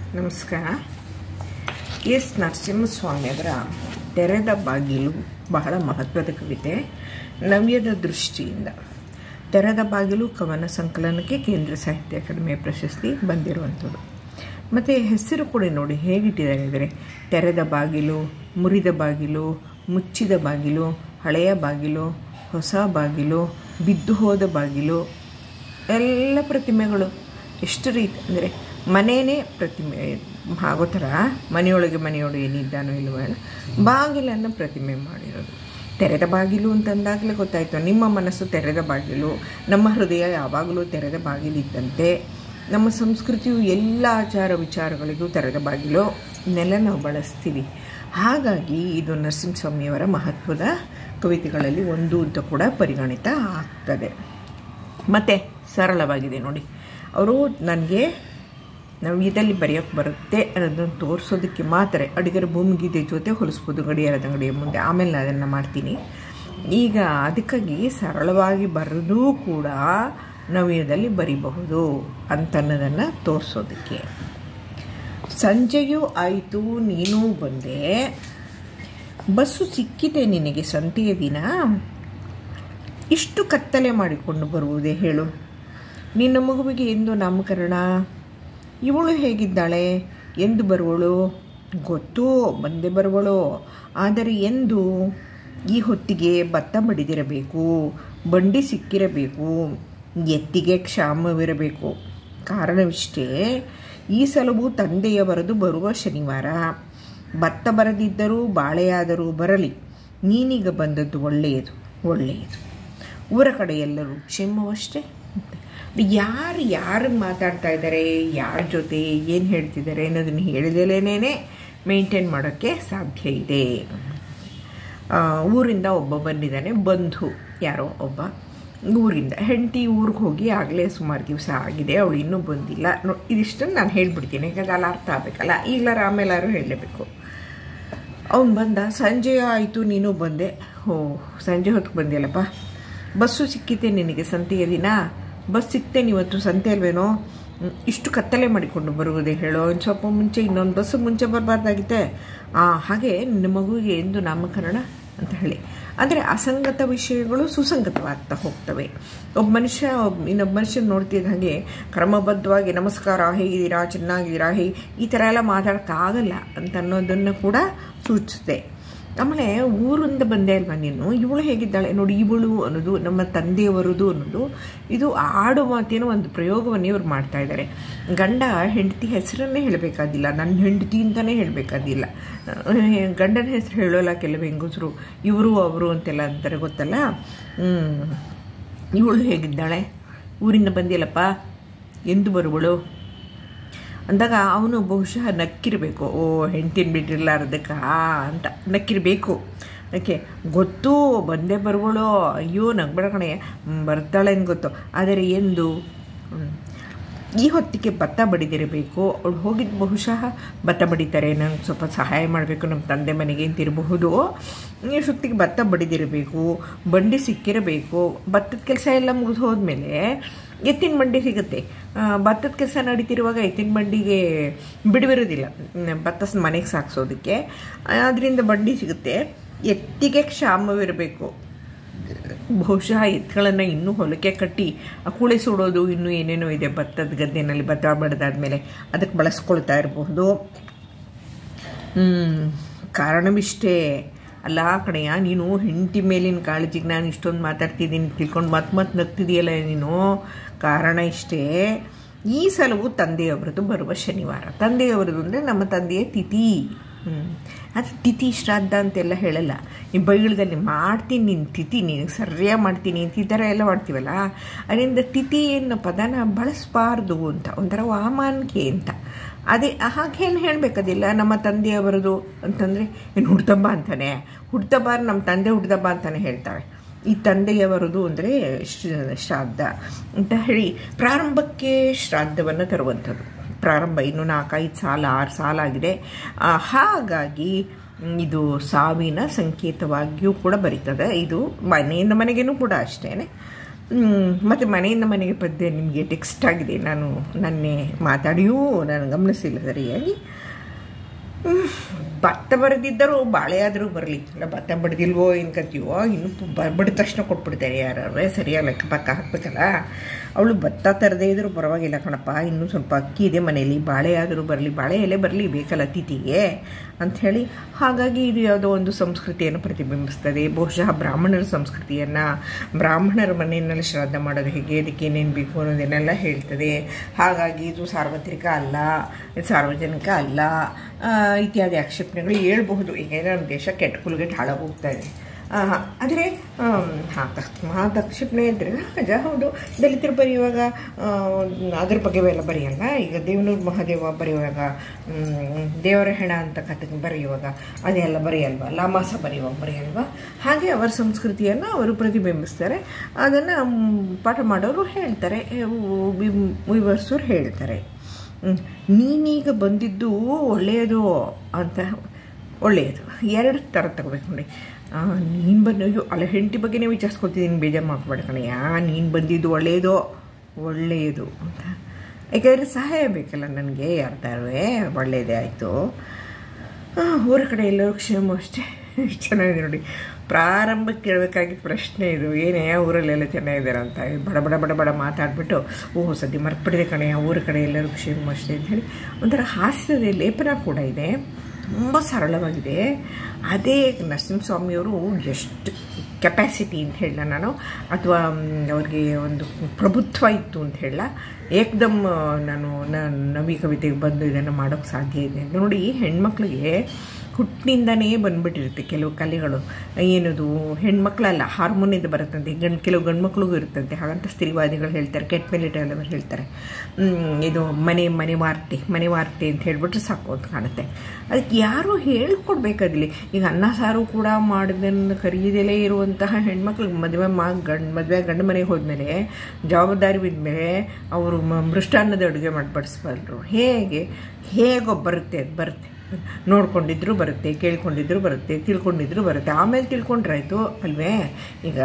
ನಮಸ್ಕಾರ. ಎಸ್ ನರಸಿಂಹಸ್ವಾಮಿಯವರ ತೆರೆದ ಬಾಗಿಲು ಬಹಳ ಮಹತ್ವದ ಕವಿತೆ. ನವ್ಯದ ದೃಷ್ಟಿಯಿಂದ ತೆರೆದ ಬಾಗಿಲು ಕವನ ಸಂಕಲನಕ್ಕೆ ಕೇಂದ್ರ ಸಾಹಿತ್ಯ ಅಕಾಡೆಮಿ ಪ್ರಶಸ್ತಿ ಬಂದಿರುವಂಥದ್ದು. ಮತ್ತು ಹೆಸರು ಕೂಡ ನೋಡಿ ಹೇಗಿಟ್ಟಿದ್ದಾರೆ ಅಂದರೆ ತೆರೆದ ಬಾಗಿಲು, ಮುರಿದ ಬಾಗಿಲು, ಮುಚ್ಚಿದ ಬಾಗಿಲು, ಹಳೆಯ ಬಾಗಿಲು, ಹೊಸ ಬಾಗಿಲು, ಬಿದ್ದು ಹೋದ ಬಾಗಿಲು, ಎಲ್ಲ ಪ್ರತಿಮೆಗಳು ಎಷ್ಟು ರೀತಿ ಅಂದರೆ ಮನೆಯೇ ಪ್ರತಿಮೆ ಆಗೋ ಥರ ಮನೆಯೊಳಗೆ ಏನಿದ್ದಾನೋ ಇಲ್ಲವೋ ಬಾಗಿಲನ್ನು ಪ್ರತಿಮೆ ಮಾಡಿರೋದು. ತೆರೆದ ಬಾಗಿಲು ಅಂತಂದಾಗಲೇ ಗೊತ್ತಾಯಿತು ನಿಮ್ಮ ಮನಸ್ಸು ತೆರೆದ ಬಾಗಿಲು, ನಮ್ಮ ಹೃದಯ ಯಾವಾಗಲೂ ತೆರೆದ ಬಾಗಿಲಿದ್ದಂತೆ. ನಮ್ಮ ಸಂಸ್ಕೃತಿಯು ಎಲ್ಲ ಆಚಾರ ವಿಚಾರಗಳಿಗೂ ತೆರೆದ ಬಾಗಿಲು ಇದನ್ನೆಲ್ಲ ನಾವು ಬಳಸ್ತೀವಿ. ಹಾಗಾಗಿ ಇದು ನರಸಿಂಹಸ್ವಾಮಿಯವರ ಮಹತ್ವದ ಕವಿತೆಗಳಲ್ಲಿ ಒಂದು ಅಂತ ಕೂಡ ಪರಿಗಣಿತ ಆಗ್ತದೆ. ಮತ್ತು ಸರಳವಾಗಿದೆ ನೋಡಿ. ಅವರು ನನಗೆ ನಾವು ಇದರಲ್ಲಿ ಬರೆಯೋಕ್ಕೆ ಬರುತ್ತೆ ಅನ್ನೋದನ್ನು ತೋರಿಸೋದಕ್ಕೆ ಮಾತ್ರ ಅಡುಗೆರ ಭೂಮಿಗೀತೆ ಜೊತೆ ಹೊಲಿಸ್ಬೋದು ಗಡಿಯಾರದ ಅಂಗಡಿಯ ಮುಂದೆ. ಆಮೇಲೆ ನಾನು ಅದನ್ನು ಮಾಡ್ತೀನಿ. ಈಗ ಅದಕ್ಕಾಗಿ ಸರಳವಾಗಿ ಬರೆದೂ ಕೂಡ ನವ್ಯದಲ್ಲಿ ಬರಿಬಹುದು ಅಂತನ್ನೋದನ್ನು ತೋರಿಸೋದಕ್ಕೆ. ಸಂಜೆಯೂ ಆಯಿತು ನೀನು ಬಂದೆ, ಬಸ್ಸು ಸಿಕ್ಕಿದೆ ನಿನಗೆ ಸಂತೆಯ ದಿನ, ಇಷ್ಟು ಕತ್ತಲೆ ಮಾಡಿಕೊಂಡು ಬರುವುದೇ ಹೇಳು, ನಿನ್ನ ಮಗುವಿಗೆ ಎಂದು ನಾಮಕರಣ, ಇವಳು ಹೇಗಿದ್ದಾಳೆ, ಎಂದು ಬರುವಳು, ಗೊತ್ತು ಬಂದೇ ಬರುವಳು, ಆದರೆ ಎಂದು ಈ ಹೊತ್ತಿಗೆ ಭತ್ತ ಬಡಿದಿರಬೇಕು, ಬಂಡಿ ಸಿಕ್ಕಿರಬೇಕು, ಎತ್ತಿಗೆ ಕ್ಷಾಮವಿರಬೇಕು. ಕಾರಣವಿಷ್ಟೇ, ಈ ಸಲವೂ ತಂದೆಯವರದು ಬರುವ ಶನಿವಾರ, ಭತ್ತ ಬರದಿದ್ದರೂ ಬಾಳೆಯಾದರೂ ಬರಲಿ, ನೀನೀಗ ಬಂದದ್ದು ಒಳ್ಳೆಯದು ಒಳ್ಳೆಯದು, ಊರ ಕಡೆ ಎಲ್ಲರೂ ಕ್ಷೇಮವಷ್ಟೇ. ಯಾರು ಮಾತಾಡ್ತಾ ಇದ್ದಾರೆ, ಯಾರ ಜೊತೆ ಏನು ಹೇಳ್ತಿದ್ದಾರೆ ಅನ್ನೋದನ್ನು ಹೇಳಿದಲೇನೇ ಮೇಂಟೈನ್ ಮಾಡೋಕ್ಕೆ ಸಾಧ್ಯ ಇದೆ. ಊರಿಂದ ಒಬ್ಬ ಬಂದಿದ್ದಾನೆ, ಬಂಧು ಯಾರೋ ಒಬ್ಬ ಊರಿಂದ. ಹೆಂಡತಿ ಊರಿಗೆ ಹೋಗಿ ಆಗಲೇ ಸುಮಾರು ದಿವಸ ಆಗಿದೆ, ಅವಳು ಇನ್ನೂ ಬಂದಿಲ್ಲ. ಇದಿಷ್ಟನ್ನು ನಾನು ಹೇಳ್ಬಿಡ್ತೀನಿ, ಯಾಕಂದ್ರೆ ಅಲ್ಲಿ ಅರ್ಥ ಆಗಬೇಕಲ್ಲ. ಈಗಲಾರು ಆಮೇಲಾರು ಹೇಳಲೇಬೇಕು. ಅವನು ಬಂದ, ಸಂಜೆ ಆಯಿತು ನೀನು ಬಂದೆ, ಸಂಜೆ ಹೊತ್ತಿಗೆ ಬಂದಿಲ್ಲಪ್ಪ, ಬಸ್ಸು ಸಿಕ್ಕಿತೆ ನಿನಗೆ ಸಂತೆಯ ದಿನ, ಬಸ್ ಸಿಕ್ತೇನೆ ಇವತ್ತು ಸಂತೆ ಅಲ್ವೇನೋ, ಇಷ್ಟು ಕತ್ತಲೆ ಮಾಡಿಕೊಂಡು ಬರುವುದೇ ಹೇಳೋ, ಒಂದು ಸ್ವಲ್ಪ ಮುಂಚೆ ಇನ್ನೊಂದು ಬಸ್ಸು ಮುಂಚೆ ಬರಬಾರ್ದಾಗಿತ್ತೆ, ಹಾಗೆ ನಿನ್ನ ಮಗುವಿಗೆ ಎಂದು ನಾಮಕರಣ ಅಂತ ಹೇಳಿ. ಅಂದರೆ ಅಸಂಗತ ವಿಷಯಗಳು ಸುಸಂಗತವಾಗ್ತಾ ಹೋಗ್ತವೆ. ಒಬ್ಬ ಮನುಷ್ಯ ಇನ್ನೊಬ್ಬ ಮನುಷ್ಯನ ನೋಡ್ತಿದ್ದ ಹಾಗೆ ಕ್ರಮಬದ್ಧವಾಗಿ ನಮಸ್ಕಾರ, ಹೇಗಿದ್ದೀರಾ, ಚೆನ್ನಾಗಿದ್ದೀರಾ, ಈ ಥರ ಎಲ್ಲ ಮಾತಾಡೋಕ್ಕಾಗಲ್ಲ ಅಂತ ಅನ್ನೋದನ್ನು ಕೂಡ ಸೂಚಿಸುತ್ತೆ. ಆಮೇಲೆ ಊರಿಂದ ಬಂದೆ ಅಲ್ವಾ ನೀನು, ಇವಳು ಹೇಗಿದ್ದಾಳೆ ನೋಡಿ, ಇವಳು ಅನ್ನೋದು ನಮ್ಮ ತಂದೆಯವರದು ಅನ್ನೋದು ಇದು ಆಡು ಮಾತೇನೋ ಒಂದು ಪ್ರಯೋಗವನ್ನೇ ಇವ್ರು ಮಾಡ್ತಾ ಇದ್ದಾರೆ. ಗಂಡ ಹೆಂಡತಿ ಹೆಸರನ್ನೇ ಹೇಳಬೇಕಾದಿಲ್ಲ, ನನ್ನ ಹೆಂಡತಿ ಅಂತಲೇ ಹೇಳಬೇಕಾದಿಲ್ಲ. ಗಂಡನ ಹೆಸರು ಹೇಳೋಲ್ಲ ಕೆಲವು ಹೆಂಗಸರು, ಇವರು ಅವರು ಅಂತೆಲ್ಲ ಅಂತಾರೆ ಗೊತ್ತಲ್ಲ. ಇವಳು ಹೇಗಿದ್ದಾಳೆ, ಊರಿಂದ ಬಂದಿಲ್ಲಪ್ಪ, ಎಂದು ಬರುವಳು ಅಂದಾಗ ಅವನು ಬಹುಶಃ ನಕ್ಕಿರಬೇಕು. ಹೆಂಡ್ತಿನ ಬಿಟ್ಟಿರಲಾರ್ದಕ್ಕ ಅಂತ ನಕ್ಕಿರಬೇಕು. ಅದಕ್ಕೆ ಗೊತ್ತು ಬಂದೇ ಬರುವಳು, ಅಯ್ಯೋ ನಗ್ಬೇಡ ಕಣೆ, ಬರ್ತಾಳೆ ಅಂತ ಗೊತ್ತು, ಆದರೆ ಎಂದು ಈ ಹೊತ್ತಿಗೆ ಭತ್ತ ಬಡಿದಿರಬೇಕು. ಅವಳು ಹೋಗಿದ್ದು ಬಹುಶಃ ಭತ್ತ ಬಡಿತಾರೆ, ನನಗೆ ಸ್ವಲ್ಪ ಸಹಾಯ ಮಾಡಬೇಕು ನಮ್ಮ ತಂದೆ ಮನೆಗೆ ಅಂತಿರಬಹುದು. ಈ ಹೊತ್ತಿಗೆ ಭತ್ತ ಬಡಿದಿರಬೇಕು, ಬಂಡಿ ಸಿಕ್ಕಿರಬೇಕು. ಭತ್ತದ ಕೆಲಸ ಎಲ್ಲ ಮುಗಿದು ಹೋದ್ಮೇಲೆ ಎತ್ತಿನ ಬಂಡಿ ಸಿಗುತ್ತೆ. ಭತ್ತದ ಕೆಲಸ ನಡೀತಿರುವಾಗ ಎತ್ತಿನ ಬಂಡಿಗೆ ಬಿಡುವಿರೋದಿಲ್ಲ ಭತ್ತ ಮನೆಗೆ ಸಾಗಿಸೋದಕ್ಕೆ, ಅದರಿಂದ ಬಂಡಿ ಸಿಗುತ್ತೆ. ಎತ್ತಿಗೆ ಕ್ಷಾಮವಿರಬೇಕು. ಬಹುಶಃ ಎತ್ತುಗಳನ್ನು ಇನ್ನೂ ಹೊಲಕ್ಕೆ ಕಟ್ಟಿ ಕೂಳೆ ಸುಡೋದು ಇನ್ನೂ ಏನೇನೋ ಇದೆ ಭತ್ತದ ಗದ್ದೆನಲ್ಲಿ, ಭತ್ತ ಬಡ್ದಾದ್ಮೇಲೆ ಅದಕ್ಕೆ ಬಳಸ್ಕೊಳ್ತಾ ಇರಬಹುದು. ಕಾರಣವಿಷ್ಟೇ. ಅಲ್ಲ ಕಣೆಯ, ನೀನು ಹೆಂಡತಿ ಮೇಲಿನ ಕಾಳಜಿಗೆ ನಾನು ಇಷ್ಟೊಂದು ಮಾತಾಡ್ತಿದ್ದೀನಿ ತಿಳ್ಕೊಂಡು ಮತ್ತೆ ನಗ್ತಿದೆಯಲ್ಲ ನೀನು. ಕಾರಣ ಇಷ್ಟೇ, ಈ ಸಲವೂ ತಂದೆಯವರದು ಬರುವ ಶನಿವಾರ. ತಂದೆಯವರದು ಅಂದರೆ ನಮ್ಮ ತಂದೆಯ ತಿಥಿ. ಅದು ತಿಥಿ ಶ್ರಾದ್ದ ಅಂತೆಲ್ಲ ಹೇಳಲ್ಲ. ಈ ಬೈಗಳದಲ್ಲಿ ಮಾಡ್ತೀನಿ ನಿನ್ನ ತಿಥಿ, ನೀನು ಸರಿಯಾಗಿ ಮಾಡ್ತೀನಿ ಅಂತ ಈ ಥರ ಎಲ್ಲ ಮಾಡ್ತೀವಲ್ಲ, ಅದರಿಂದ ತಿಥಿ ಅನ್ನೋ ಪದನ ಬಳಸಬಾರ್ದು ಅಂತ, ಒಂಥರ ವಾಮಾನಿಕೆ ಅಂತ. ಅದೇ ಹಾಗೇನು ಹೇಳಬೇಕದಿಲ್ಲ. ನಮ್ಮ ತಂದೆಯವರದು ಅಂತಂದರೆ ಏನು ಹುಡ್ದಬ್ಬ ಅಂತಾನೆ, ಹುಡ್ದಬ್ಬಾರ ನಮ್ಮ ತಂದೆ ಹುಡ್ದಬ್ಬ ಅಂತಾನೆ ಹೇಳ್ತಾರೆ. ಈ ತಂದೆಯವರದು ಅಂದರೆ ಶ್ರಾದ್ದ ಅಂತ ಹೇಳಿ ಪ್ರಾರಂಭಕ್ಕೆ ಶ್ರಾದ್ದವನ್ನು ತರುವಂಥದ್ದು. ಪ್ರಾರಂಭ ಇನ್ನು 4-5 ಸಾಲ 6 ಸಾಲ ಆಗಿದೆ. ಹಾಗಾಗಿ ಇದು ಸಾವಿನ ಸಂಕೇತವಾಗಿಯೂ ಕೂಡ ಬರೀತದೆ. ಇದು ಮನೆಯಿಂದ ಮನೆಗೇನೂ ಕೂಡ ಅಷ್ಟೇ. ಮತ್ತು ಮನೆಯಿಂದ ಮನೆಗೆ ಪದ್ಯ ನಿಮಗೆ ಟೆಕ್ಸ್ಟ್ ಆಗಿದೆ, ನಾನು ನನ್ನೇ ಮಾತಾಡಿಯೂ ನಾನು ಗಮನಿಸಿಲ್ಲ ಸರಿಯಾಗಿ. ಭತ್ತ ಬರೆದಿದ್ದರೂ ಬಾಳೆ ಆದರೂ ಬರಲಿ, ಇಲ್ಲ ಭತ್ತ ಬಡ್ದಿಲ್ವೋ ಕತ್ತೀವೋ, ಇನ್ನು ಬಡಿದ ತಕ್ಷಣ ಕೊಟ್ಬಿಡ್ತಾರೆ ಯಾರೇ, ಸರಿಯಾಗಿ ಲೆಕ್ಕ ಪಕ್ಕ ಹಾಕ್ಬೇಕಲ್ಲ. ಅವಳು ಭತ್ತ ತರದೇ ಇದ್ರೂ ಪರವಾಗಿಲ್ಲ ಕಣಪ್ಪ, ಇನ್ನೂ ಸ್ವಲ್ಪ ಅಕ್ಕಿ ಇದೆ ಮನೆಯಲ್ಲಿ, ಬಾಳೆ ಆದರೂ ಬರಲಿ, ಬಾಳೆ ಎಲೆ ಬರಲಿ ಬೇಕಲ್ಲ ತಿಥಿಗೆ ಅಂಥೇಳಿ. ಹಾಗಾಗಿ ಇದು ಯಾವುದೋ ಒಂದು ಸಂಸ್ಕೃತಿಯನ್ನು ಪ್ರತಿಬಿಂಬಿಸ್ತದೆ. ಬಹುಶಃ ಬ್ರಾಹ್ಮಣರ ಸಂಸ್ಕೃತಿಯನ್ನು, ಬ್ರಾಹ್ಮಣರ ಮನೆಯಲ್ಲಿ ಶ್ರಾದ್ದ ಮಾಡೋದು ಹೇಗೆ, ಅದಕ್ಕೆ ಏನೇನು ಬೇಕು ಅನ್ನೋದನ್ನೆಲ್ಲ ಹೇಳ್ತದೆ. ಹಾಗಾಗಿ ಇದು ಸಾರ್ವತ್ರಿಕ ಅಲ್ಲ, ಸಾರ್ವಜನಿಕ ಅಲ್ಲ ಇತ್ಯಾದಿ ಆಕ್ಷೇಪಣೆಗಳು ಹೇಳ್ಬಹುದು. ಈಗ ನಮ್ಮ ದೇಶ ಕೆಟ್ಟ ಕುಲಗೆಟ್ಟು ಹಾಳಾಗೋಗ್ತಾ ಇದೆ. ಆದರೆ ಆಕ್ಷೇಪಣೆ ಇದ್ದರೆ ನಿಜ, ಹೌದು. ದಲಿತರು ಬರೆಯುವಾಗ ಅದ್ರ ಬಗ್ಗೆ ಎಲ್ಲ ಬರೆಯಲ್ಲ. ಈಗ ದೇವನೂರು ಮಹಾದೇವ ಬರೆಯುವಾಗ, ದೇವರ ಹೆಣ ಅಂತ ಕತೆ ಬರೆಯುವಾಗ ಅದೆಲ್ಲ ಬರೆಯಲ್ವ, ಲಾಮಾಸ ಬರೆಯಲ್ವ. ಹಾಗೆ ಅವರ ಸಂಸ್ಕೃತಿಯನ್ನು ಅವರು ಪ್ರತಿಬಿಂಬಿಸ್ತಾರೆ. ಅದನ್ನು ಪಾಠ ಮಾಡೋರು ಹೇಳ್ತಾರೆ, ವಿವರಿಸೋರು ಹೇಳ್ತಾರೆ. ನೀನೀಗ ಬಂದಿದ್ದು ಒಳ್ಳೆಯದು ಅಂತ, ಒಳ್ಳೆಯದು ಎರಡು ಥರ ತಗೋಬೇಕು ನೋಡಿ. ನೀನು ಬಂದು ಅಲ್ಲ ಹೆಂಡತಿ ಬಗ್ಗೆನೇ ವಿಚಾರಿಸ್ಕೊತಿದ್ದೀನಿ, ಬೇಜಾರು ಮಾಡ್ಕೊಬೇಡ ಕಣಯ್ಯ, ನೀನು ಬಂದಿದ್ದು ಒಳ್ಳೆಯದು ಅಂತ. ಯಾಕೆಂದರೆ ಸಹಾಯ ಬೇಕಲ್ಲ ನನಗೆ, ಯಾರ್ದಾರುವೆ ಒಳ್ಳೆಯದೇ ಆಯಿತು. ಊರ ಕಡೆ ಎಲ್ಲರೂ ಕ್ಷೇಮ ಅಷ್ಟೇ. ಚೆನ್ನಾಗಿದೆ ನೋಡಿ. ಪ್ರಾರಂಭಕ್ಕೆ ಕೇಳಬೇಕಾಗಿದ್ದ ಪ್ರಶ್ನೆ ಇದು, ಏನೇ ಊರಲ್ಲೆಲ್ಲ ಚೆನ್ನಾಗಿದ್ದಾರೆ ಅಂತ. ಬಡ ಮಾತಾಡ್ಬಿಟ್ಟು ಸದ್ಯ ಮರ್ತ್ಬಿಟ್ಟಿದೆ ಕಣಯ್ಯ, ಊರ ಕಡೆ ಎಲ್ಲರೂ ಕ್ಷೇಮ ಅಷ್ಟೇ ಅಂತ ಹೇಳಿ ಒಂಥರ ಹಾಸ್ಯದ ಲೇಪನ ಕೂಡ ಇದೆ. ತುಂಬ ಸರಳವಾಗಿದೆ. ಅದೇ ನರಸಿಂಹಸ್ವಾಮಿಯವರು ಎಷ್ಟು ಕೆಪ್ಯಾಸಿಟಿ ಅಂತ ಹೇಳ ನಾನು, ಅಥವಾ ಅವ್ರಿಗೆ ಒಂದು ಪ್ರಭುತ್ವ ಇತ್ತು ಅಂತ ಹೇಳ, ಏಕದಮ್ ನಾನು ನವಿ ಕವಿತೆಗೆ ಬಂದು ಇದನ್ನು ಮಾಡೋಕ್ಕೆ ಸಾಧ್ಯ ಇದೆ. ನೋಡಿ, ಹೆಣ್ಮಕ್ಳಿಗೆ ಹುಟ್ಟಿನಿಂದನೇ ಬಂದುಬಿಟ್ಟಿರುತ್ತೆ ಕೆಲವು ಕಲೆಗಳು. ಏನದು ಹೆಣ್ಮಕ್ಳಲ್ಲ, ಹಾರ್ಮೋನಿಂದ ಬರುತ್ತಂತೆ. ಕೆಲವು ಗಂಡು ಮಕ್ಳಿಗೂ ಇರುತ್ತಂತೆ. ಹಾಗಂತ ಸ್ತ್ರೀವಾದಿಗಳು ಹೇಳ್ತಾರೆ, ಕೆಟ್ಟ ಮಿಲಿಟರಿ ಹೇಳ್ತಾರೆ. ಇದು ಮನೆ ವಾರ್ತೆ ಅಂತ ಹೇಳ್ಬಿಟ್ರೆ ಸಾಕು ಅಂತ ಕಾಣುತ್ತೆ. ಅದಕ್ಕೆ ಯಾರೂ ಹೇಳ್ಕೊಡ್ಬೇಕಾದಿಲ್ಲ. ಈಗ ಅನ್ನ ಸಾರು ಕೂಡ ಮಾಡಿದನ್ನು ಕರೀದಲೇ ಇರುವಂತಹ ಹೆಣ್ಮಕ್ಳಿಗೆ ಮದುವೆ ಗಂಡು ಮನೆಗೆ ಹೋದ್ಮೇಲೆ, ಜವಾಬ್ದಾರಿ ಬಿದ್ಮೇಲೆ ಅವರು ಮೃಷ್ಟಾನ್ನದ ಅಡುಗೆ ಮಾಡಿ ಬಡಿಸ್ಬಲ್ರು. ಹೇಗೋ ಬರುತ್ತೆ, ಅದು ಬರುತ್ತೆ. ನೋಡ್ಕೊಂಡಿದ್ರು ಬರುತ್ತೆ, ಕೇಳ್ಕೊಂಡಿದ್ರು ಬರುತ್ತೆ, ತಿಳ್ಕೊಂಡಿದ್ರು ಬರುತ್ತೆ. ಆಮೇಲೆ ತಿಳ್ಕೊಂಡ್ರಾಯ್ತು ಅಲ್ವೇ. ಈಗ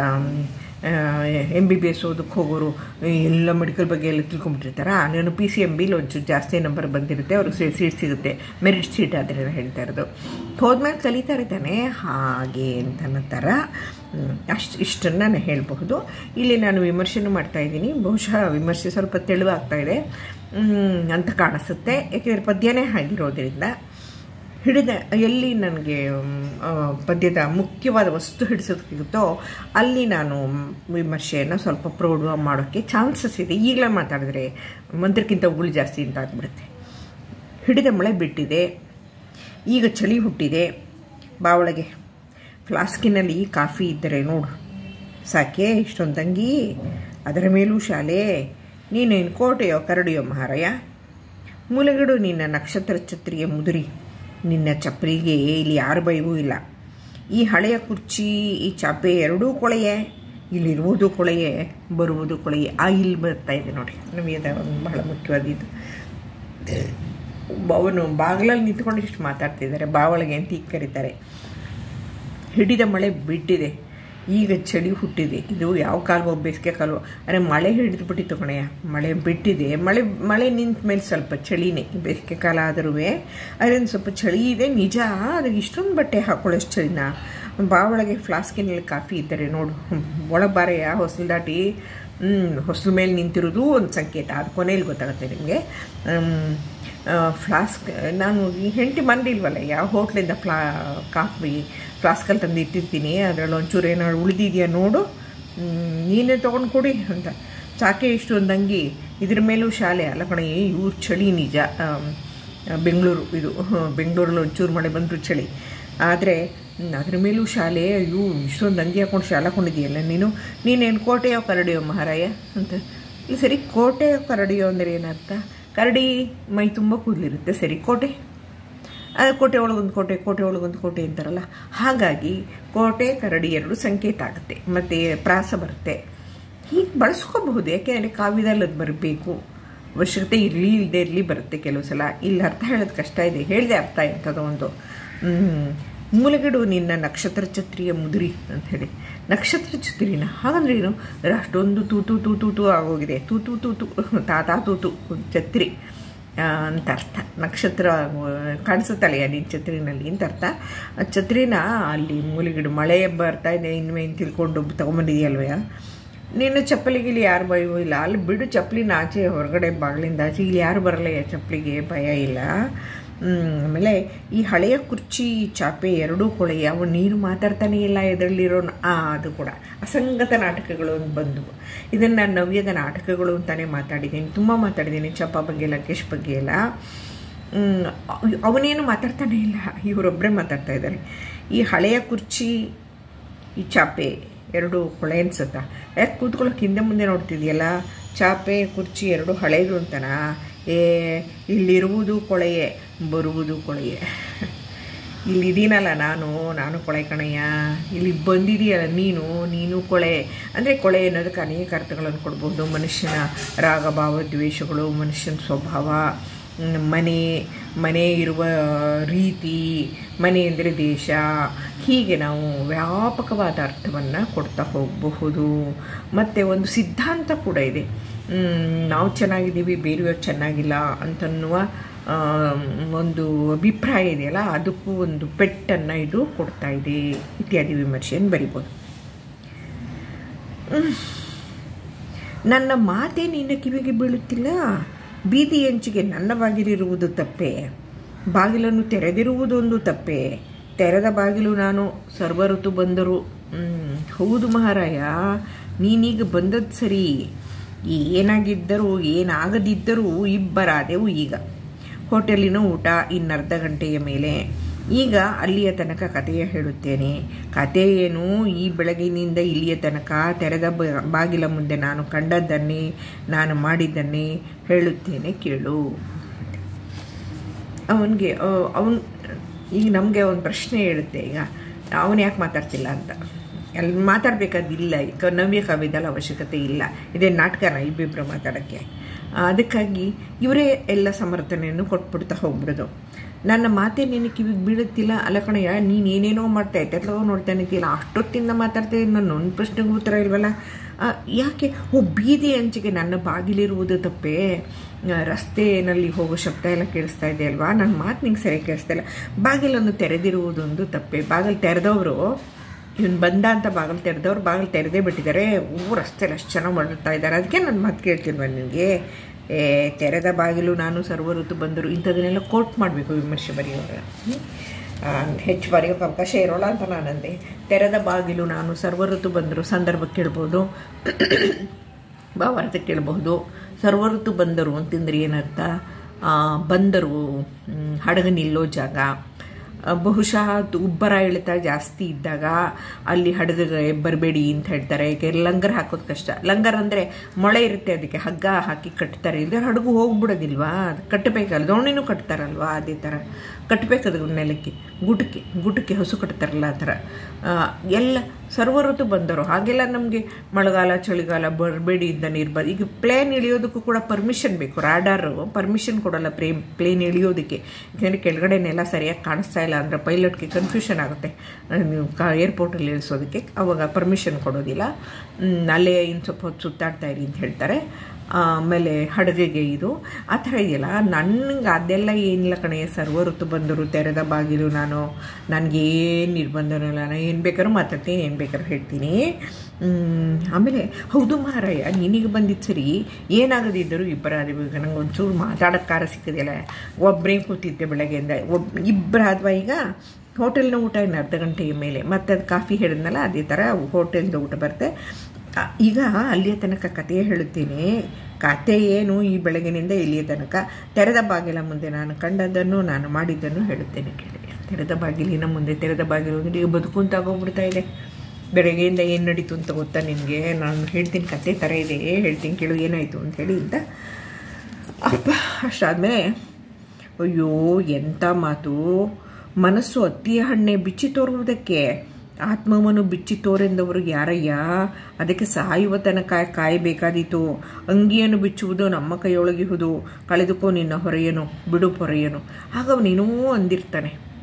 MBBS ಓದಕ್ಕೆ ಹೋಗೋರು ಎಲ್ಲ ಮೆಡಿಕಲ್ ಬಗ್ಗೆ ಎಲ್ಲ ತಿಳ್ಕೊಂಬಿಟ್ಟಿರ್ತಾರೆ. ನಾನು PCMBಲಿ ಒಂಚೂರು ಜಾಸ್ತಿ ನಂಬರ್ ಬಂದಿರುತ್ತೆ, ಅವ್ರಿಗೆ ಸೀಟ್ ಸಿಗುತ್ತೆ, ಮೆರಿಟ್ ಸೀಟ್ ಆದರೆ ಹೇಳ್ತಾ ಇರೋದು. ಹೋದ್ಮೇಲೆ ಕಲಿತಾರೆ ತಾನೆ, ಹಾಗೆ ಅಂತ ಥರ ಇಷ್ಟನ್ನು ನಾನು ಹೇಳಬಹುದು. ಇಲ್ಲಿ ನಾನು ವಿಮರ್ಶೆನೂ ಮಾಡ್ತಾಯಿದ್ದೀನಿ. ಬಹುಶಃ ವಿಮರ್ಶೆ ಸ್ವಲ್ಪ ತೆಳುವಾಗ್ತಾಯಿದೆ ಅಂತ ಕಾಣಿಸುತ್ತೆ, ಯಾಕೆಂದರೆ ಪದ್ಯನೇ ಆಗಿರೋದ್ರಿಂದ. ಎಲ್ಲಿ ನನಗೆ ಪದ್ಯದ ಮುಖ್ಯವಾದ ವಸ್ತು ಹಿಡಿಸೋದಕ್ಕಿಗುತ್ತೋ ಅಲ್ಲಿ ನಾನು ವಿಮರ್ಶೆಯನ್ನು ಸ್ವಲ್ಪ ಪ್ರೌಢ ಮಾಡೋಕ್ಕೆ ಚಾನ್ಸಸ್ ಇದೆ. ಈಗಲೇ ಮಾತಾಡಿದ್ರೆ ಮಂತ್ರಕ್ಕಿಂತ ಉಗುಳು ಜಾಸ್ತಿ ಅಂತ ಆಗ್ಬಿಡುತ್ತೆ. ಹಿಡಿದ ಮಳೆ ಬಿಟ್ಟಿದೆ, ಈಗ ಚಳಿ ಹುಟ್ಟಿದೆ, ಬಾವೊಳಗೆ ಫ್ಲಾಸ್ಕಿನಲ್ಲಿ ಕಾಫಿ ಇದ್ದರೆ ನೋಡು ಸಾಕೆ ಇಷ್ಟೊಂದು ತಂಗಿ, ಅದರ ಮೇಲೂ ಶಾಲೆ, ನೀನೇನು ಕೋಟೆಯೋ ಕರಡಿಯೋ ಮಹಾರಾಯ, ಮೂಲೆಗಿಡು ನಿನ್ನ ನಕ್ಷತ್ರ ಛತ್ರಿಯ ಮುದುರಿ, ನಿನ್ನ ಚಪ್ಪಲಿಗೆ ಇಲ್ಲಿ ಯಾರ ಭಯವೂ ಇಲ್ಲ. ಈ ಹಳೆಯ ಕುರ್ಚಿ, ಈ ಚಾಪೆ ಎರಡೂ ಕೊಳೆಯೇ, ಇಲ್ಲಿರುವುದು ಕೊಳೆಯೇ, ಬರುವುದು ಕೊಳೆಯೇ. ಇಲ್ಲಿ ಬರ್ತಾ ಇದೆ ನೋಡಿ, ನಮಗೆ ಒಂದು ಬಹಳ ಮುಖ್ಯವಾದಿದ್ದು. ಅವನು ಬಾಗಿಲಲ್ಲಿ ನಿಂತ್ಕೊಂಡು ಇಷ್ಟು ಮಾತಾಡ್ತಿದ್ದಾರೆ, ಬಾವೊಳಗೆ ಅಂತ ಈಗ ಕರೀತಾರೆ. ಹಿಡಿದ ಮಳೆ ಬಿಟ್ಟಿದೆ, ಈಗ ಚಳಿ ಹುಟ್ಟಿದೆ. ಇದು ಯಾವ ಕಾಲವೋ, ಬೇಸಿಗೆ ಕಾಲವೋ. ಅರೆ ಮಳೆ ಹಿಡಿದ್ಬಿಟ್ಟಿತ್ತು ಕಣೆಯ, ಮಳೆ ಬಿಟ್ಟಿದೆ. ಮಳೆ ನಿಂತ ಮೇಲೆ ಸ್ವಲ್ಪ ಚಳಿನೇ, ಬೇಸಿಗೆ ಕಾಲ ಆದರೂ ಅದರಿಂದ ಸ್ವಲ್ಪ ಚಳಿ ಇದೆ ನಿಜ. ಅದಕ್ಕೆ ಇಷ್ಟೊಂದು ಬಟ್ಟೆ ಹಾಕೊಳ್ಳೋಷ್ಟು ಚಳಿನ. ಬಾವೊಳಗೆ ಫ್ಲಾಸ್ಕಿನಲ್ಲಿ ಕಾಫಿ ಇದ್ದರೆ ನೋಡು, ಒಳಗೆ ಬಾರೆಯ ಹೊಸಲು ದಾಟಿ ಹೊಸಲು ಮೇಲೆ ನಿಂತಿರೋದು ಒಂದು ಸಂಕೇತ. ಅದು ಕೊನೆಯಲ್ಲಿ ಗೊತ್ತಾಗುತ್ತೆ ನಿಮಗೆ. ಫ್ಲಾಸ್ಕ್ ನಾನು ಹೆಂಡತಿ ಬಂದಿಲ್ವಲ್ಲ, ಯಾವ ಹೋಟ್ಲಿಂದ ಕಾಫಿ ಫ್ಲಾಸ್ಕಲ್ಲಿ ತಂದು ಇಟ್ಟಿರ್ತೀನಿ, ಅದರಲ್ಲಿ ಒಂಚೂರು ಏನಾದ್ರು ಉಳಿದಿದೆಯಾ ನೋಡು, ನೀನೇ ತೊಗೊಂಡು ಕೊಡಿ ಅಂತ. ಸಾಕೆ ಇಷ್ಟೊಂದು ಅಂಗಿ, ಇದ್ರ ಮೇಲೂ ಶಾಲೆ ಅಲ್ಲ ಕಣೆ, ಇವ್ರು ಚಳಿ ನಿಜ. ಬೆಂಗಳೂರು ಇದು, ಬೆಂಗಳೂರಲ್ಲಿ ಒಂಚೂರು ಮಳೆ ಬಂದರೂ ಚಳಿ. ಆದರೆ ಅದ್ರ ಮೇಲೂ ಶಾಲೆ, ಇಷ್ಟೊಂದು ಅಂಗಿ ಹಾಕೊಂಡು ಶಾಲೆ ಹಾಕೊಂಡಿದ್ದೀಯಲ್ಲ ನೀನೇನು ಕೋಟೆಯೋ ಕರಡಿಯೋ ಮಹಾರಾಯ ಅಂತ. ಇಲ್ಲ ಸರಿ, ಕೋಟೆಯೋ ಕರಡಿಯೋ ಅಂದರೆ ಏನರ್ಥ? ಕರಡಿ ಮೈ ತುಂಬ ಕೂದಲಿರುತ್ತೆ, ಸರಿ. ಕೋಟೆ ಒಳಗೊಂದು ಕೋಟೆ ಒಳಗೊಂದು ಕೋಟೆ ಅಂತಾರಲ್ಲ, ಹಾಗಾಗಿ ಕೋಟೆ ಕರಡಿ ಎರಡು ಸಂಕೇತ ಆಗುತ್ತೆ. ಮತ್ತು ಪ್ರಾಸ ಬರುತ್ತೆ, ಹೀಗೆ ಬಳಸ್ಕೋಬಹುದು. ಯಾಕೆಂದರೆ ಕಾವ್ಯದಲ್ಲಿ ಅದು ಬರಬೇಕು, ಅವಶ್ಯಕತೆ ಇಲ್ಲದೇ ಇರಲಿ ಬರುತ್ತೆ ಕೆಲವು ಸಲ. ಇಲ್ಲಿ ಅರ್ಥ ಹೇಳೋದು ಕಷ್ಟ ಇದೆ, ಹೇಳಿದೆ ಅರ್ಥ ಇಂಥದ್ದು ಒಂದು ಮೂಲೆಗಿಡು ನಿನ್ನ ನಕ್ಷತ್ರ ಛತ್ರಿಯ ಮುದುರಿ ಅಂಥೇಳಿ. ನಕ್ಷತ್ರ ಛತ್ರಿನ ಹಾಗಂದ್ರೆ ಏನು? ಅಷ್ಟೊಂದು ತೂತು ತೂತು ತೂ ಆಗೋಗಿದೆ. ತೂತು ತೂತು ತಾತಾ ತೂತು ಛತ್ರಿ ಅಂತ ಅರ್ಥ. ನಕ್ಷತ್ರ ಕಾಣಿಸುತ್ತಲ್ಲ ನಿನ್ನ ಛತ್ರಿನಲ್ಲಿ ಅಂತ ಅರ್ಥ. ಆ ಛತ್ರಿನ ಅಲ್ಲಿ ಮೂಲೆಗಿಡು, ಮಳೆ ಬರ್ತಾ ಇದೆ ಇನ್ಮೇಲೆ ತಿಳ್ಕೊಂಡು ತೊಗೊಂಬಂದಿದೆಯಲ್ವೇ, ನಿನ್ನ ಚಪ್ಪಲಿಗೆ ಇಲ್ಲಿ ಯಾರು ಭಯವೂ ಇಲ್ಲ. ಅಲ್ಲಿ ಬಿಡು ಚಪ್ಪಲಿನ ಆಚೆ, ಹೊರಗಡೆ ಬಾಗಿಲಿಂದ ಆಚೆ ಇಲ್ಲಿ ಯಾರು ಬರಲ್ಲ, ಚಪ್ಪಲಿಗೆ ಭಯ ಇಲ್ಲ. ಆಮೇಲೆ ಈ ಹಳೆಯ ಕುರ್ಚಿ ಚಾಪೆ ಎರಡೂ ಕೊಳೆ, ಅವು ನೀರು ಮಾತಾಡ್ತಾನೆ ಇಲ್ಲ ಇದರಲ್ಲಿರೋ ಅದು ಕೂಡ ಅಸಂಗತ ನಾಟಕಗಳು ಬಂದವು. ಇದನ್ನು ನಾನು ನವ್ಯದ ನಾಟಕಗಳು ಅಂತಾನೆ ಮಾತಾಡಿದ್ದೀನಿ, ತುಂಬ ಮಾತಾಡಿದ್ದೀನಿ. ಚಪ್ಪ ಬಗ್ಗೆ ಎಲ್ಲ, ಕೇಶ್ ಬಗ್ಗೆ ಎಲ್ಲ. ಅವನೇನು ಮಾತಾಡ್ತಾನೆ ಇಲ್ಲ, ಇವರೊಬ್ಬರೇ ಮಾತಾಡ್ತಾ ಇದ್ದಾರೆ. ಈ ಹಳೆಯ ಕುರ್ಚಿ ಈ ಚಾಪೆ ಎರಡು ಕೊಳೆ ಅನ್ಸುತ್ತಾ? ಯಾಕೆ ಕೂತ್ಕೊಳ್ಳೋಕೆ ಹಿಂದೆ ಮುಂದೆ ನೋಡ್ತಿದ್ಯಲ್ಲ? ಚಾಪೆ ಕುರ್ಚಿ ಎರಡು ಹಳೆಯದು ಅಂತನಾ? ಇಲ್ಲಿರುವುದು ಕೊಳೆಯೇ, ಬರುವುದು ಕೊಳೆಯೇ. ಇಲ್ಲಿದ್ದೀನಲ್ಲ ನಾನು ಕೊಳೆ ಕಣಯ್ಯ. ಇಲ್ಲಿ ಬಂದಿದೆಯಲ್ಲ ನೀನು ಕೊಳೆ. ಅಂದರೆ ಕೊಳೆ ಅನ್ನೋದಕ್ಕೆ ಅನೇಕ ಅರ್ಥಗಳನ್ನು ಕೊಡ್ಬೋದು. ಮನುಷ್ಯನ ರಾಗ ಭಾವ ದ್ವೇಷಗಳು, ಮನುಷ್ಯನ ಸ್ವಭಾವ, ಮನೆ ಇರುವ ರೀತಿ, ಮನೆ ಅಂದರೆ ದೇಶ, ಹೀಗೆ ನಾವು ವ್ಯಾಪಕವಾದ ಅರ್ಥವನ್ನು ಕೊಡ್ತಾ ಹೋಗಬಹುದು. ಮತ್ತು ಒಂದು ಸಿದ್ಧಾಂತ ಕೂಡ ಇದೆ, ನಾವು ಚೆನ್ನಾಗಿದ್ದೀವಿ ಬೇರೆಯವ್ರು ಚೆನ್ನಾಗಿಲ್ಲ ಅಂತನ್ನುವ ಒಂದು ಅಭಿಪ್ರಾಯ ಇದೆಯಲ್ಲ, ಅದಕ್ಕೂ ಒಂದು ಪೆಟ್ಟನ್ನು ಇದು ಕೊಡ್ತಾ ಇದೆ ಇತ್ಯಾದಿ ವಿಮರ್ಶೆಯನ್ನು ಬರಿಬೋದು. ನನ್ನ ಮಾತೆ ನಿನ್ನ ಕಿವಿಗೆ ಬೀಳುತ್ತಿಲ್ಲ, ಬೀದಿ ಅಂಚಿಗೆ ನನ್ನ ಬಾಗಿಲಿರುವುದು ತಪ್ಪೆ, ಬಾಗಿಲನ್ನು ತೆರೆದಿರುವುದೊಂದು ತಪ್ಪೆ, ತೆರೆದ ಬಾಗಿಲು ನಾನು ಸರ್ವ ಋತು ಬಂದರು. ಹೌದು ಮಹಾರಾಯ, ನೀನೀಗ ಬಂದದ್ದು ಸರಿ. ಏನಾಗಿದ್ದರೂ ಏನಾಗದಿದ್ದರೂ ಇಬ್ಬರಾದೆವು ಈಗ. ಹೋಟೆಲಿನ ಊಟ ಇನ್ನರ್ಧ ಗಂಟೆಯ ಮೇಲೆ. ಈಗ ಅಲ್ಲಿಯ ತನಕ ಕಥೆಯ ಹೇಳುತ್ತೇನೆ. ಕಥೆ ಏನು? ಈ ಬೆಳಗಿನಿಂದ ಇಲ್ಲಿಯ ತನಕ ತೆರೆದ ಬಾಗಿಲ ಮುಂದೆ ನಾನು ಕಂಡದ್ದನ್ನೇ, ನಾನು ಮಾಡಿದ್ದನ್ನೇ ಹೇಳುತ್ತೇನೆ ಕೇಳು. ಈಗ ನಮಗೆ ಒಂದು ಪ್ರಶ್ನೆ ಹೇಳುತ್ತೆ, ಈಗ ಅವನು ಯಾಕೆ ಮಾತಾಡ್ತಿಲ್ಲ ಅಂತ. ಅಲ್ಲಿ ಮಾತಾಡಬೇಕಾದಿಲ್ಲ, ನವ್ಯ ಕಾವ್ಯದ ಅವಶ್ಯಕತೆ ಇಲ್ಲ. ಇದೇ ನಾಟಕನ ಇಬ್ಬಿಬ್ಬರು ಮಾತಾಡೋಕ್ಕೆ. ಅದಕ್ಕಾಗಿ ಇವರೇ ಎಲ್ಲ ಸಮರ್ಥನೆಯನ್ನು ಕೊಟ್ಬಿಡ್ತಾ ಹೋಗ್ಬಿಡೋದು. ನನ್ನ ಮಾತೆ ನಿನ್ನ ಕಿವಿಗೆ ಬೀಳುತ್ತಿಲ್ಲ. ಅಲ್ಲ ಕಣಯ್ಯ, ನೀನು ಏನೇನೋ ಮಾಡ್ತಾ ಇತ್ತೆಲ್ಲ ನೋಡ್ತಾನೆ ಇದ್ದೀಲ್ಲ, ಅಷ್ಟೊತ್ತಿಂದ ಮಾತಾಡ್ತಾ ಇದ್ದೀನಿ, ನನ್ನ ಒಂದು ಪ್ರಶ್ನೆಗೂ ಉತ್ತರ ಇಲ್ವಲ್ಲ. ಯಾಕೆ? ಬೀದಿ ಅಂಚಿಗೆ ನನ್ನ ಬಾಗಿಲಿರುವುದು ತಪ್ಪೇ, ರಸ್ತೆಯಲ್ಲಿ ಹೋಗೋ ಶಬ್ದ ಎಲ್ಲ ಕೇಳಿಸ್ತಾ ಇದೆ ಅಲ್ವಾ, ನನ್ನ ಮಾತು ನಿಂಗೆ ಸರಿಯಾಗಿ ಕೇಳಿಸ್ತಾ ಇಲ್ಲ. ಬಾಗಿಲನ್ನು ತೆರೆದಿರುವುದೊಂದು ತಪ್ಪೇ. ಬಾಗಿಲು ತೆರೆದವರು, ಇವನು ಬಂದ ಅಂತ ಬಾಗಿಲು ತೆರೆದವ್ರು ಬಾಗಿಲು ತೆರೆದೇ ಬಿಟ್ಟಿದ್ದಾರೆ. ರಸ್ತೆಯಲ್ಲಿ ಅಷ್ಟು ಚೆನ್ನಾಗಿ ಮಾಡ್ತಾ ಇದ್ದಾರೆ. ಅದಕ್ಕೆ ನನ್ನ ಮಾತು ಕೇಳ್ತಿಲ್ವ ನಿನಗೆ? ತೆರೆದ ಬಾಗಿಲು ನಾನು ಸರ್ವ ಋತು ಬಂದರು, ಇಂಥದನ್ನೆಲ್ಲ ಕೋಟ್ ಮಾಡಬೇಕು ವಿಮರ್ಶೆ ಬರೆಯೋರು. ಹೆಚ್ಚು ಬರೆಯೋಕೆ ಅವಕಾಶ ಇರೋಲ್ಲ ಅಂತ ನಾನಂದೆ. ತೆರೆದ ಬಾಗಿಲು ನಾನು ಸರ್ವ ಋತು ಬಂದರು ಸಂದರ್ಭಕ್ಕೆ ಕೇಳ್ಬೋದು, ಭಾವಾರ್ಥಕ್ಕೆ ಕೇಳಬಹುದು. ಸರ್ವ ಋತು ಬಂದರು ಅಂತಂದ್ರೆ ಏನರ್ಥ? ಬಂದರು ಹಡಗು ನಿಲ್ಲೋ ಜಾಗ. ಬಹುಶಃ ಉಬ್ಬರ ಇಳಿತ ಜಾಸ್ತಿ ಇದ್ದಾಗ ಅಲ್ಲಿ ಹಡಗಿಗೆ ಬರಬೇಡಿ ಅಂತ ಹೇಳ್ತಾರೆ. ಲಂಗರ್ ಹಾಕೋದು ಕಷ್ಟ. ಲಂಗರ್ ಅಂದರೆ ಮೊಳೆ ಇರುತ್ತೆ, ಅದಕ್ಕೆ ಹಗ್ಗ ಹಾಕಿ ಕಟ್ತಾರೆ. ಇಲ್ಲದೆ ಹಡಗು ಹೋಗ್ಬಿಡೋದಿಲ್ವಾ, ಅದು ಕಟ್ಟಬೇಕಲ್ಲ. ದೋಣಿನೂ ಕಟ್ತಾರಲ್ವಾ, ಅದೇ ಥರ ಕಟ್ಟಬೇಕದು ನೆಲಕ್ಕೆ, ಗುಟಕ್ಕೆ ಹಸು ಕಟ್ತಾರಲ್ಲ ಆ ಥರ. ಎಲ್ಲ ಸರ್ವ ಋತು ಬಂದರು. ಹಾಗೆಲ್ಲ ನಮಗೆ ಮಳೆಗಾಲ ಚಳಿಗಾಲ ಬರಬೇಡಿ ಅಂತ ಇರ್ಬಾರ್ದು. ಈಗ ಪ್ಲೇನ್ ಇಳಿಯೋದಕ್ಕೂ ಕೂಡ ಪರ್ಮಿಷನ್ ಬೇಕು. ರಾಡಾರು ಪರ್ಮಿಷನ್ ಕೊಡೋಲ್ಲ ಪ್ಲೇನ್ ಇಳಿಯೋದಕ್ಕೆ. ಯಾಕೆಂದರೆ ಕೆಳಗಡೆ ನೆಲ ಸರಿಯಾಗಿ ಕಾಣಿಸ್ತಾ ಇಲ್ಲ ಅಂದರೆ ಪೈಲಟ್ಗೆ ಕನ್ಫ್ಯೂಷನ್ ಆಗುತ್ತೆ ಏರ್ಪೋರ್ಟಲ್ಲಿ ಇಳಿಸೋದಕ್ಕೆ. ಅವಾಗ ಪರ್ಮಿಷನ್ ಕೊಡೋದಿಲ್ಲ. ಅಲ್ಲೇ ಇನ್ನು ಸ್ವಲ್ಪ ಹೊತ್ತು ಸುತ್ತಾಡ್ತಾ ಇರಿ ಅಂತ ಹೇಳ್ತಾರೆ. ಆಮೇಲೆ ಹಡಗಿಗೆ ಇದು ಆ ಥರ ಇದೆಯಲ್ಲ. ನನಗೆ ಅದೆಲ್ಲ ಏನಿಲ್ಲ ಕಣೆ. ಸರ್ವ ಋತು ಬಂದರು, ತೆರೆದ ಬಾಗಿಲು ನಾನು, ನನಗೇನು ನಿರ್ಬಂಧನೂ ಇಲ್ಲ. ನಾನು ಏನು ಬೇಕಾದ್ರೂ ಮಾತಾಡ್ತೀನಿ, ಏನು ಬೇಕಾದ್ರೂ ಹೇಳ್ತೀನಿ. ಆಮೇಲೆ ಹೌದು ಮಹಾರಾಯ, ನಿನಗೆ ಬಂದಿದ್ದು ಸರಿ, ಏನಾಗದಿದ್ದರೂ ಇಬ್ಬರಾದವು. ಈಗ ನಂಗೆ ಒಂಚೂರು ಮಾತಾಡೋಕ್ಕಾರ ಸಿಕ್ಕಿದೆಯಲ್ಲ. ಒಬ್ಬರೇ ಕೂತಿದ್ದೆ ಬೆಳಗ್ಗೆಯಿಂದ, ಇಬ್ಬರಾದ್ವಾ. ಈಗ ಹೋಟೆಲ್ನ ಊಟ ಇನ್ನು ಅರ್ಧ ಗಂಟೆಯ ಮೇಲೆ, ಮತ್ತು ಅದು ಕಾಫಿ ಹೇಳಿದ್ನಲ್ಲ ಅದೇ ಥರ ಹೋಟೆಲ್ದ ಊಟ ಬರುತ್ತೆ. ಈಗ ಅಲ್ಲಿಯ ತನಕ ಕಥೆಯೇ ಹೇಳುತ್ತೇನೆ. ಕಥೆ ಏನು? ಈ ಬೆಳಗಿನಿಂದ ಇಲ್ಲಿಯ ತನಕ ತೆರೆದ ಬಾಗಿಲ ಮುಂದೆ ನಾನು ಕಂಡದ್ದನ್ನು, ನಾನು ಮಾಡಿದ್ದನ್ನು ಹೇಳುತ್ತೇನೆ ಕೇಳಿ. ತೆರೆದ ಬಾಗಿಲಿನ ಮುಂದೆ, ತೆರೆದ ಬಾಗಿಲು ಅಂದರೆ ಈಗ ಬದುಕುಂತ ಆಗೋಗ್ಬಿಡ್ತಾ ಇದೆ. ಬೆಳಗ್ಗೆಯಿಂದ ಏನು ನಡೀತು ಅಂತ ಗೊತ್ತಾ ನಿನಗೆ? ನಾನು ಹೇಳ್ತೀನಿ, ಕತೆ ಥರ ಇದೆ, ಹೇಳ್ತೀನಿ ಕೇಳು ಏನಾಯಿತು ಅಂಥೇಳಿ ಅಂತ. ಅಪ್ಪ ಅಷ್ಟಾದಮೇಲೆ ಅಯ್ಯೋ ಎಂಥ ಮಾತು. ಮನಸ್ಸು ಅತ್ತಿಯ ಹಣ್ಣೆ ಬಿಚ್ಚಿ ತೋರುವುದಕ್ಕೆ ಆತ್ಮವನ್ನು ಬಿಚ್ಚಿ ತೋರೆಂದವರು ಯಾರಯ್ಯ? ಅದಕ್ಕೆ ಸಾಯುವ ತನಕ ಕಾಯಬೇಕಾದೀತು. ಅಂಗಿಯನ್ನು ಬಿಚ್ಚುವುದು ನಮ್ಮ ಕೈಯೊಳಗಿಹುದು. ಕಳೆದುಕೋ ನಿನ್ನ ಹೊರೆಯನು, ಬಿಡು ಪೊರೆಯನು. ಆಗ ಅವನೇನೋ ಅಂದಿರ್ತಾನೆ.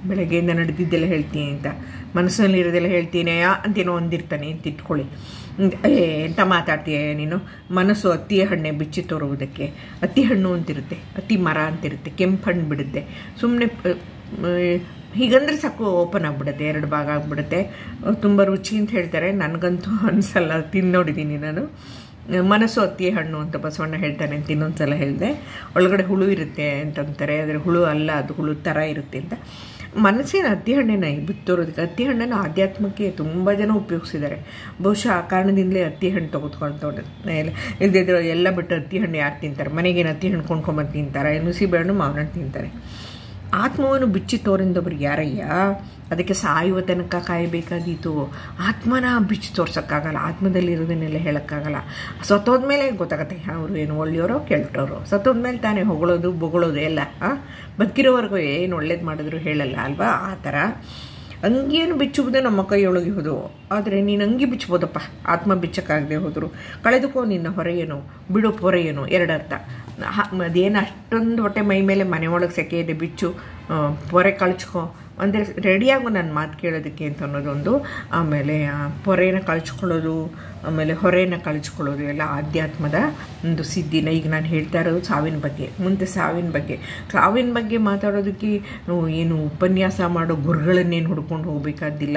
ಬೆಳಗ್ಗೆಯಿಂದ ನಡೆದಿದ್ದೆಲ್ಲ ಹೇಳ್ತೀನಿ ಅಂತ, ಮನಸ್ಸಿನಲ್ಲಿ ಇರೋದೆಲ್ಲ ಹೇಳ್ತೀನೆಯಾ ಅಂತೇನೋ ಒಂದಿರ್ತಾನೆ ಅಂತ ಇಟ್ಕೊಳ್ಳಿ. ಎಂತ ಮಾತಾಡ್ತೀಯ ನೀನು, ಮನಸ್ಸು ಅತ್ತಿಯ ಹಣ್ಣೆ ಬಿಚ್ಚಿ ತೋರುವುದಕ್ಕೆ. ಅತ್ತಿ ಹಣ್ಣು ಅಂತಿರುತ್ತೆ, ಅತ್ತಿ ಮರ ಅಂತಿರುತ್ತೆ, ಕೆಂಪು ಹಣ್ಣು ಬಿಡುತ್ತೆ. ಸುಮ್ಮನೆ ಹೀಗಂದ್ರೆ ಸಾಕು ಓಪನ್ ಆಗಿಬಿಡುತ್ತೆ, 2 ಭಾಗ ಆಗಿಬಿಡುತ್ತೆ. ತುಂಬ ರುಚಿ ಅಂತ ಹೇಳ್ತಾರೆ, ನನಗಂತೂ ಅನಿಸಲ್ಲ, ತಿನ್ನೋಡಿದ್ದೀನಿ ನಾನು. ಮನಸ್ಸು ಅತ್ತಿಯ ಹಣ್ಣು ಅಂತ ಬಸವಣ್ಣ ಹೇಳ್ತಾನೆ ಅಂತ ಇನ್ನೊಂದ್ಸಲ ಹೇಳಿದೆ. ಒಳಗಡೆ ಹುಳು ಇರುತ್ತೆ ಅಂತಂತಾರೆ, ಆದರೆ ಹುಳು ಅಲ್ಲ, ಅದು ಹುಳು ಥರ ಇರುತ್ತೆ ಅಂತ. ಮನಸ್ಸಿನ ಅತ್ತಿ ಹಣ್ಣೇನ ಬಿತ್ತೋರೋದಕ್ಕೆ. ಅತ್ತಿ ಹಣ್ಣನ್ನು ಆಧ್ಯಾತ್ಮಕ್ಕೆ ತುಂಬ ಜನ ಉಪಯೋಗಿಸಿದ್ದಾರೆ. ಬಹುಶಃ ಆ ಕಾರಣದಿಂದಲೇ ಅತ್ತಿ ಹಣ್ಣು ತೆಗೆದುಕೊಳ್ತೋಡೆ ಇಲ್ಲದಿದ್ರು ಎಲ್ಲ ಬಿಟ್ಟು ಅತ್ತಿ ಹಣ್ಣು ಯಾರು ತಿಂತಾರೆ? ಮನೆಗೇನು ಅತ್ತಿ ಹಣ್ಣು ಕೊಂಡ್ಕೊಂಬಂದು ತಿಂತಾರೆ, ನುಸಿ ಹಣ್ಣು ಮಾವಿನ ಹಣ್ಣು ತಿಂತಾರೆ. ಆತ್ಮವನ್ನು ಬಿಚ್ಚಿ ತೋರಿಂದೊಬ್ರಿಗೆ ಯಾರಯ್ಯ? ಅದಕ್ಕೆ ಸಾಯುವ ತನಕ ಕಾಯಬೇಕಾದೀತು. ಆತ್ಮನ ಬಿಚ್ಚಿ ತೋರ್ಸೋಕ್ಕಾಗಲ್ಲ, ಆತ್ಮದಲ್ಲಿರೋದನ್ನೆಲ್ಲ ಹೇಳೋಕ್ಕಾಗಲ್ಲ. ಸತ್ತೋದ್ಮೇಲೆ ಗೊತ್ತಾಗತ್ತೆ ಅವರು ಏನು ಒಳ್ಳೆಯವರೋ ಕೆಟ್ಟವರು. ಸತ್ತೋದ್ಮೇಲೆ ತಾನೇ ಹೊಗಳೋದು ಬೊಗಳೋದು ಎಲ್ಲ. ಬದುಕಿರೋವರೆಗೂ ಏನು ಒಳ್ಳೇದು ಮಾಡಿದ್ರು ಹೇಳಲ್ಲ ಅಲ್ವಾ? ಆ ಥರ ಅಂಗಿಯನ್ನು ಬಿಚ್ಚುವುದು ನಮ್ಮ ಕೈಯೊಳಗೆ ಹೋದು. ಆದರೆ ನೀನು ಅಂಗಿ ಬಿಚ್ಬೋದಪ್ಪ, ಆತ್ಮ ಬಿಚ್ಚಕ್ಕಾಗದೆ ಹೋದರು. ಕಳೆದುಕೋ ನಿನ್ನ ಹೊರೆಯೇನು, ಬಿಡು ಪೊರೆಯೇನು, 2 ಅರ್ಥ. ಅದೇನು ಅಷ್ಟೊಂದು ಹೊಟ್ಟೆ ಮೈ ಮೇಲೆ ಮನೆ ಒಳಗೆ ಸೆಕೆ ಇದೆ, ಬಿಚ್ಚು, ಪೊರೆ ಕಳ್ಚ್ಕೊ ಅಂದರೆ ರೆಡಿಯಾಗು ನನ್ನ ಮಾತು ಕೇಳೋದಕ್ಕೆ ಅಂತ ಅನ್ನೋದೊಂದು. ಆಮೇಲೆ ಪೊರೆನ ಕಳ್ಚ್ಕೊಳ್ಳೋದು, ಆಮೇಲೆ ಹೊರೆನ ಕಳ್ಚ್ಕೊಳ್ಳೋದು ಎಲ್ಲ ಆಧ್ಯಾತ್ಮದ ಒಂದು ಸಿದ್ಧಿನ. ಈಗ ನಾನು ಹೇಳ್ತಾ ಇರೋದು ಸಾವಿನ ಬಗ್ಗೆ. ಮುಂದೆ ಸಾವಿನ ಬಗ್ಗೆ ಮಾತಾಡೋದಕ್ಕೆ ಏನು ಉಪನ್ಯಾಸ ಮಾಡೋ ಗುರುಗಳನ್ನೇನು ಹುಡ್ಕೊಂಡು ಹೋಗಬೇಕಾದಿಲ್ಲ.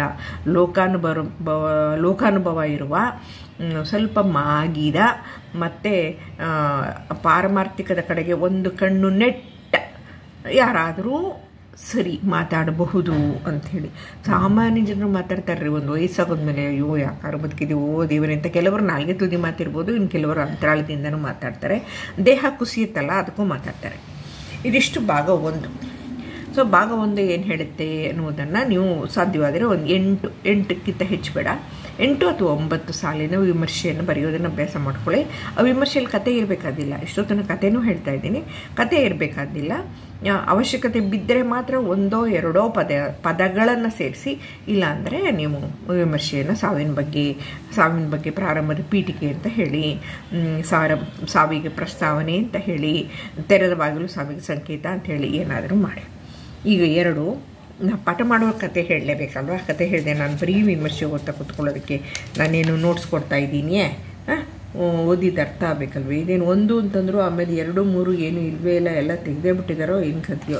ಲೋಕಾನುಭವ ಇರುವ ಸ್ವಲ್ಪ ಮಾಗಿದ ಮತ್ತು ಪಾರಮಾರ್ಥಿಕದ ಕಡೆಗೆ ಒಂದು ಕಣ್ಣು ನೆಟ್ಟ ಯಾರಾದರೂ ಸರಿ ಮಾತಾಡಬಹುದು ಅಂಥೇಳಿ. ಸಾಮಾನ್ಯ ಜನರು ಮಾತಾಡ್ತಾರ್ರಿ ಒಂದು ವಯಸ್ಸಾಗೋದ್ಮೇಲೆ, ಅಯ್ಯೋ ಯಾಕಾರು ಬದುಕಿದೀವೋ ದೇವರೇ ಅಂತ. ಕೆಲವರು ನಾಲ್ಗೆ ತುದಿ ಮಾತಿರ್ಬೋದು, ಇನ್ನು ಕೆಲವರು ಅಂತರಾಳದಿಂದನೂ ಮಾತಾಡ್ತಾರೆ. ದೇಹ ಕುಸಿಯುತ್ತಲ್ಲ ಅದಕ್ಕೂ ಮಾತಾಡ್ತಾರೆ. ಇದಿಷ್ಟು ಭಾಗ 1. ಸೊ ಭಾಗ 1 ಏನು ಹೇಳುತ್ತೆ ಅನ್ನೋದನ್ನು ನೀವು ಸಾಧ್ಯವಾದರೆ ಒಂದು 8ಕ್ಕಿಂತ ಹೆಚ್ಚು ಬೇಡ, 8 ಅಥವಾ 9 ಸಾಲಿನ ವಿಮರ್ಶೆಯನ್ನು ಬರೆಯೋದನ್ನು ಅಭ್ಯಾಸ ಮಾಡ್ಕೊಳ್ಳಿ. ಆ ವಿಮರ್ಶೆಯಲ್ಲಿ ಕತೆ ಇರಬೇಕಾದಿಲ್ಲ. ಇಷ್ಟೊತ್ತನ ಕಥೆನೂ ಹೇಳ್ತಾ ಇದ್ದೀನಿ, ಕತೆ ಇರಬೇಕಾದಿಲ್ಲ. ಅವಶ್ಯಕತೆ ಬಿದ್ದರೆ ಮಾತ್ರ 1 2 ಪದಗಳನ್ನು ಸೇರಿಸಿ, ಇಲ್ಲಾಂದರೆ ನೀವು ವಿಮರ್ಶೆಯನ್ನು ಸಾವಿನ ಬಗ್ಗೆ ಪ್ರಾರಂಭದ ಪೀಠಿಕೆ ಅಂತ ಹೇಳಿ, ಸಾವಿಗೆ ಪ್ರಸ್ತಾವನೆ ಅಂತ ಹೇಳಿ, ತೆರೆದ ಬಾಗಿಲು ಸಾವಿಗೆ ಸಂಕೇತ ಅಂತ ಹೇಳಿ ಏನಾದರೂ ಮಾಡಿ. ಈಗ 2 ಪಾಠ ಮಾಡುವ ಕತೆ ಹೇಳಲೇಬೇಕಲ್ವ? ಕತೆ ಹೇಳಿದೆ ನಾನು ಬರೀ ವಿಮರ್ಶೆ ಓದ್ತಾ ಕೂತ್ಕೊಳ್ಳೋದಕ್ಕೆ ನಾನೇನು ನೋಟ್ಸ್ ಕೊಡ್ತಾ ಇದ್ದೀನಿಯೇ? ಓದಿದ್ದು ಅರ್ಥ ಆಗಬೇಕಲ್ವ? ಇದೇನು 1 ಅಂತಂದ್ರು, ಆಮೇಲೆ 2 3 ಏನು ಇಲ್ವೇ ಇಲ್ಲ, ಎಲ್ಲ ತೆಗೆದೇ ಬಿಟ್ಟಿದ್ದಾರೋ ಏನು ಕಥೆಯೋ.